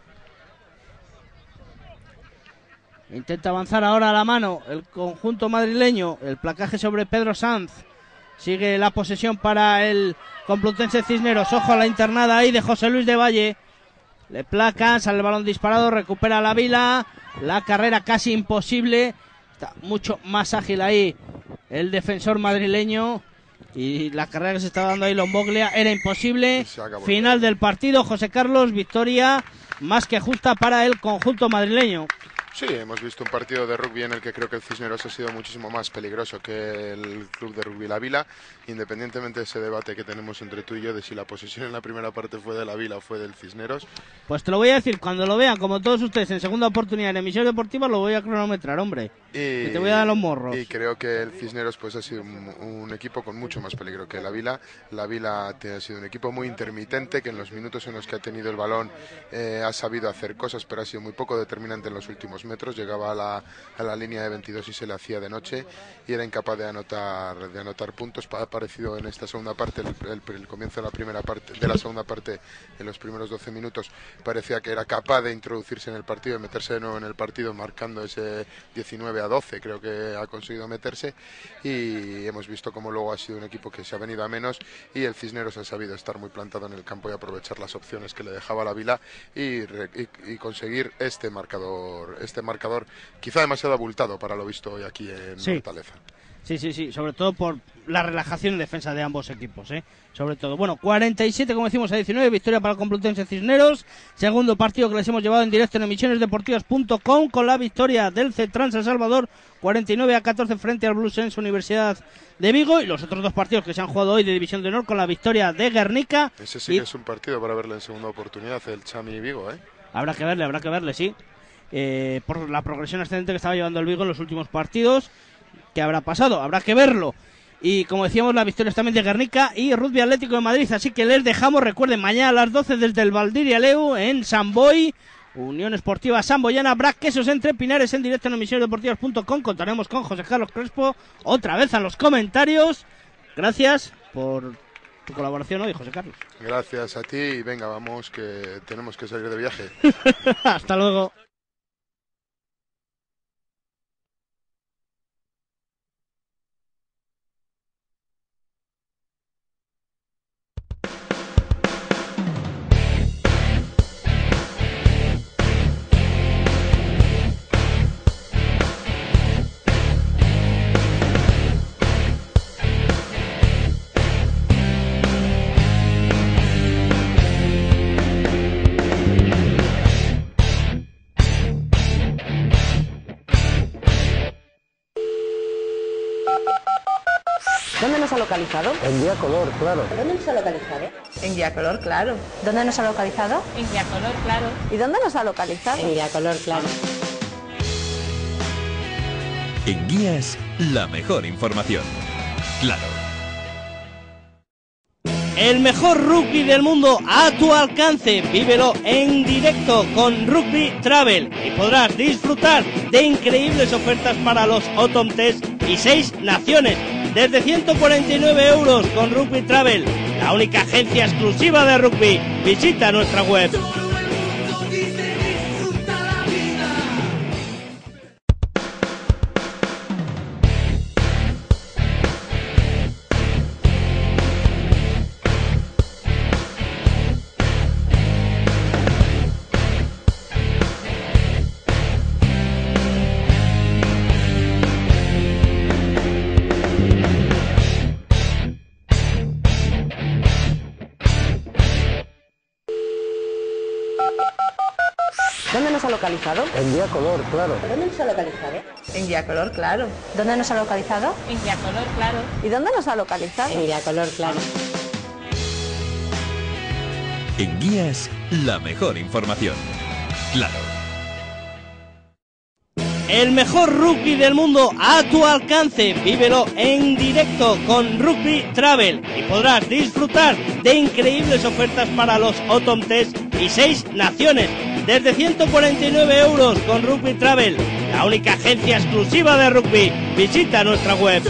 Intenta avanzar ahora a la mano el conjunto madrileño. El placaje sobre Pedro Sanz. Sigue la posesión para el Complutense Cisneros. Ojo a la internada ahí de José Luis de Valle. Le placan, sale el balón disparado, recupera la Vila. La carrera casi imposible. Está mucho más ágil ahí el defensor madrileño. Y la carrera que se estaba dando ahí Lomboglia era imposible. Final del partido, José Carlos, victoria más que justa para el conjunto madrileño. Sí, hemos visto un partido de rugby en el que creo que el Cisneros ha sido muchísimo más peligroso que el club de rugby La Vila, independientemente de ese debate que tenemos entre tú y yo de si la posesión en la primera parte fue de La Vila o fue del Cisneros. Pues te lo voy a decir, cuando lo vean, como todos ustedes, en segunda oportunidad en emisión deportiva, lo voy a cronometrar, hombre. Y, Que te voy a dar los morros. Y creo que el Cisneros pues ha sido un, un equipo con mucho más peligro que La Vila. La Vila te- ha sido un equipo muy intermitente, que en los minutos en los que ha tenido el balón eh, ha sabido hacer cosas, pero ha sido muy poco determinante en los últimos metros. Llegaba a la, a la línea de veintidós y se le hacía de noche y era incapaz de anotar de anotar puntos. Ha aparecido en esta segunda parte, el, el- el comienzo de la primera parte, de la segunda parte, en los primeros doce minutos, parecía que era capaz de introducirse en el partido, de meterse de nuevo en el partido, marcando ese diecinueve a doce, creo que ha conseguido meterse, y hemos visto cómo luego ha sido un equipo que se ha venido a menos y el Cisneros ha sabido estar muy plantado en el campo y aprovechar las opciones que le dejaba la Vila y, re- y- y conseguir este marcador, este marcador quizá demasiado abultado para lo visto hoy aquí en Sí. Hortaleza. Sí, sí, sí, sobre todo por la relajación en defensa de ambos equipos, ¿eh? Sobre todo. Bueno, cuarenta y siete, como decimos, a diecinueve, victoria para el Complutense Cisneros. Segundo partido que les hemos llevado en directo en emisiones deportivas punto com con la victoria del Cetrans El Salvador, cuarenta y nueve a catorce frente al Bluesense Universidad de Vigo. Y los otros dos partidos que se han jugado hoy de División de Honor con la victoria de Guernica. Ese sí y... que es un partido para verle en segunda oportunidad, el Chami Vigo, ¿eh? Habrá que verle, habrá que verle, sí. eh, por la progresión ascendente que estaba llevando el Vigo en los últimos partidos. ¿Qué habrá pasado? Habrá que verlo. Y como decíamos, las victorias también de Guernica y Rugby Atlético de Madrid. Así que les dejamos, recuerden, mañana a las doce desde el Valdiria Leu en San Boi, Unión Esportiva Samboyana. Habrá quesos entre pinares en directo en emisiones deportivas punto com. Contaremos con José Carlos Crespo otra vez a los comentarios. Gracias por tu colaboración hoy, José Carlos. Gracias a ti y venga, vamos, que tenemos que salir de viaje. Hasta luego. ¿Dónde nos ha localizado? En Día Color, claro. ¿Dónde nos ha localizado? En Día Color, claro. ¿Dónde nos ha localizado? En Día Color, claro. ¿Y dónde nos ha localizado? En Día Color, claro. En Guías, la mejor información. Claro. El mejor rugby del mundo a tu alcance. Vívelo en directo con Rugby Travel y podrás disfrutar de increíbles ofertas para los Autumn Test y seis naciones. Desde ciento cuarenta y nueve euros con Rugby Travel, la única agencia exclusiva de rugby. Visita nuestra web. ¿Dónde nos ha localizado? En Día Color, claro. ¿Dónde nos ha localizado? En Día Color, claro. ¿Dónde nos ha localizado? En Día Color, claro. ¿Y dónde nos ha localizado? En Día Color, claro. En Guías, la mejor información. Claro. El mejor rugby del mundo a tu alcance. Vívelo en directo con Rugby Travel y podrás disfrutar de increíbles ofertas para los Autumn Test y seis naciones. Desde ciento cuarenta y nueve euros con Rugby Travel, la única agencia exclusiva de rugby. Visita nuestra web.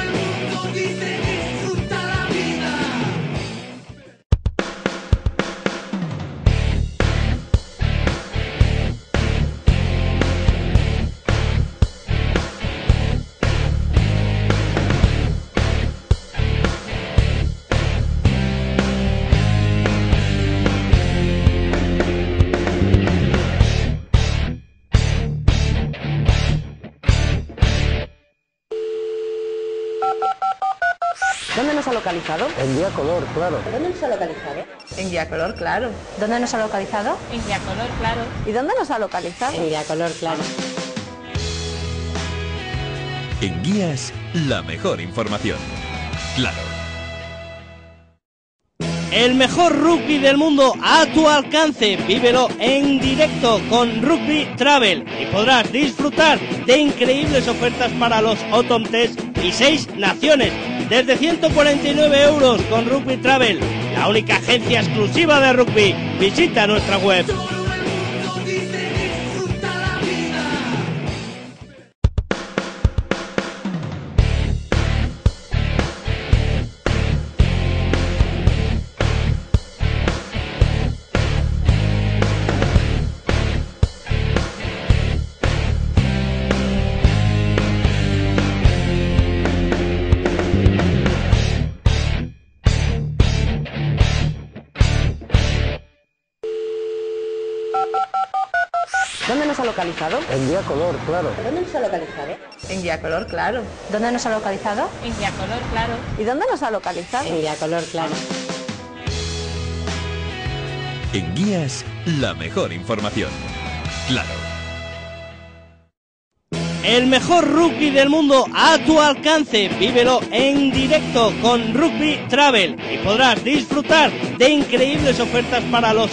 ¿Dónde nos ha localizado? En Día Color, claro. ¿Dónde nos ha localizado? En Día Color, claro. ¿Dónde nos ha localizado? En Día Color, claro. ¿Y dónde nos ha localizado? En Día Color, claro. En Guías, la mejor información. Claro. El mejor rugby del mundo a tu alcance. Vívelo en directo con Rugby Travel y podrás disfrutar de increíbles ofertas para los Autumn Test y seis naciones. Desde ciento cuarenta y nueve euros con Rugby Travel, la única agencia exclusiva de rugby. Visita nuestra web. ¿Dónde nos ha localizado? En Día Color, claro. ¿Dónde nos ha localizado? En Día Color, claro. ¿Dónde nos ha localizado? En Día Color, claro. ¿Y dónde nos ha localizado? En Día Color, claro. En Guías, la mejor información. Claro. El mejor rugby del mundo a tu alcance. Vívelo en directo con Rugby Travel y podrás disfrutar de increíbles ofertas para los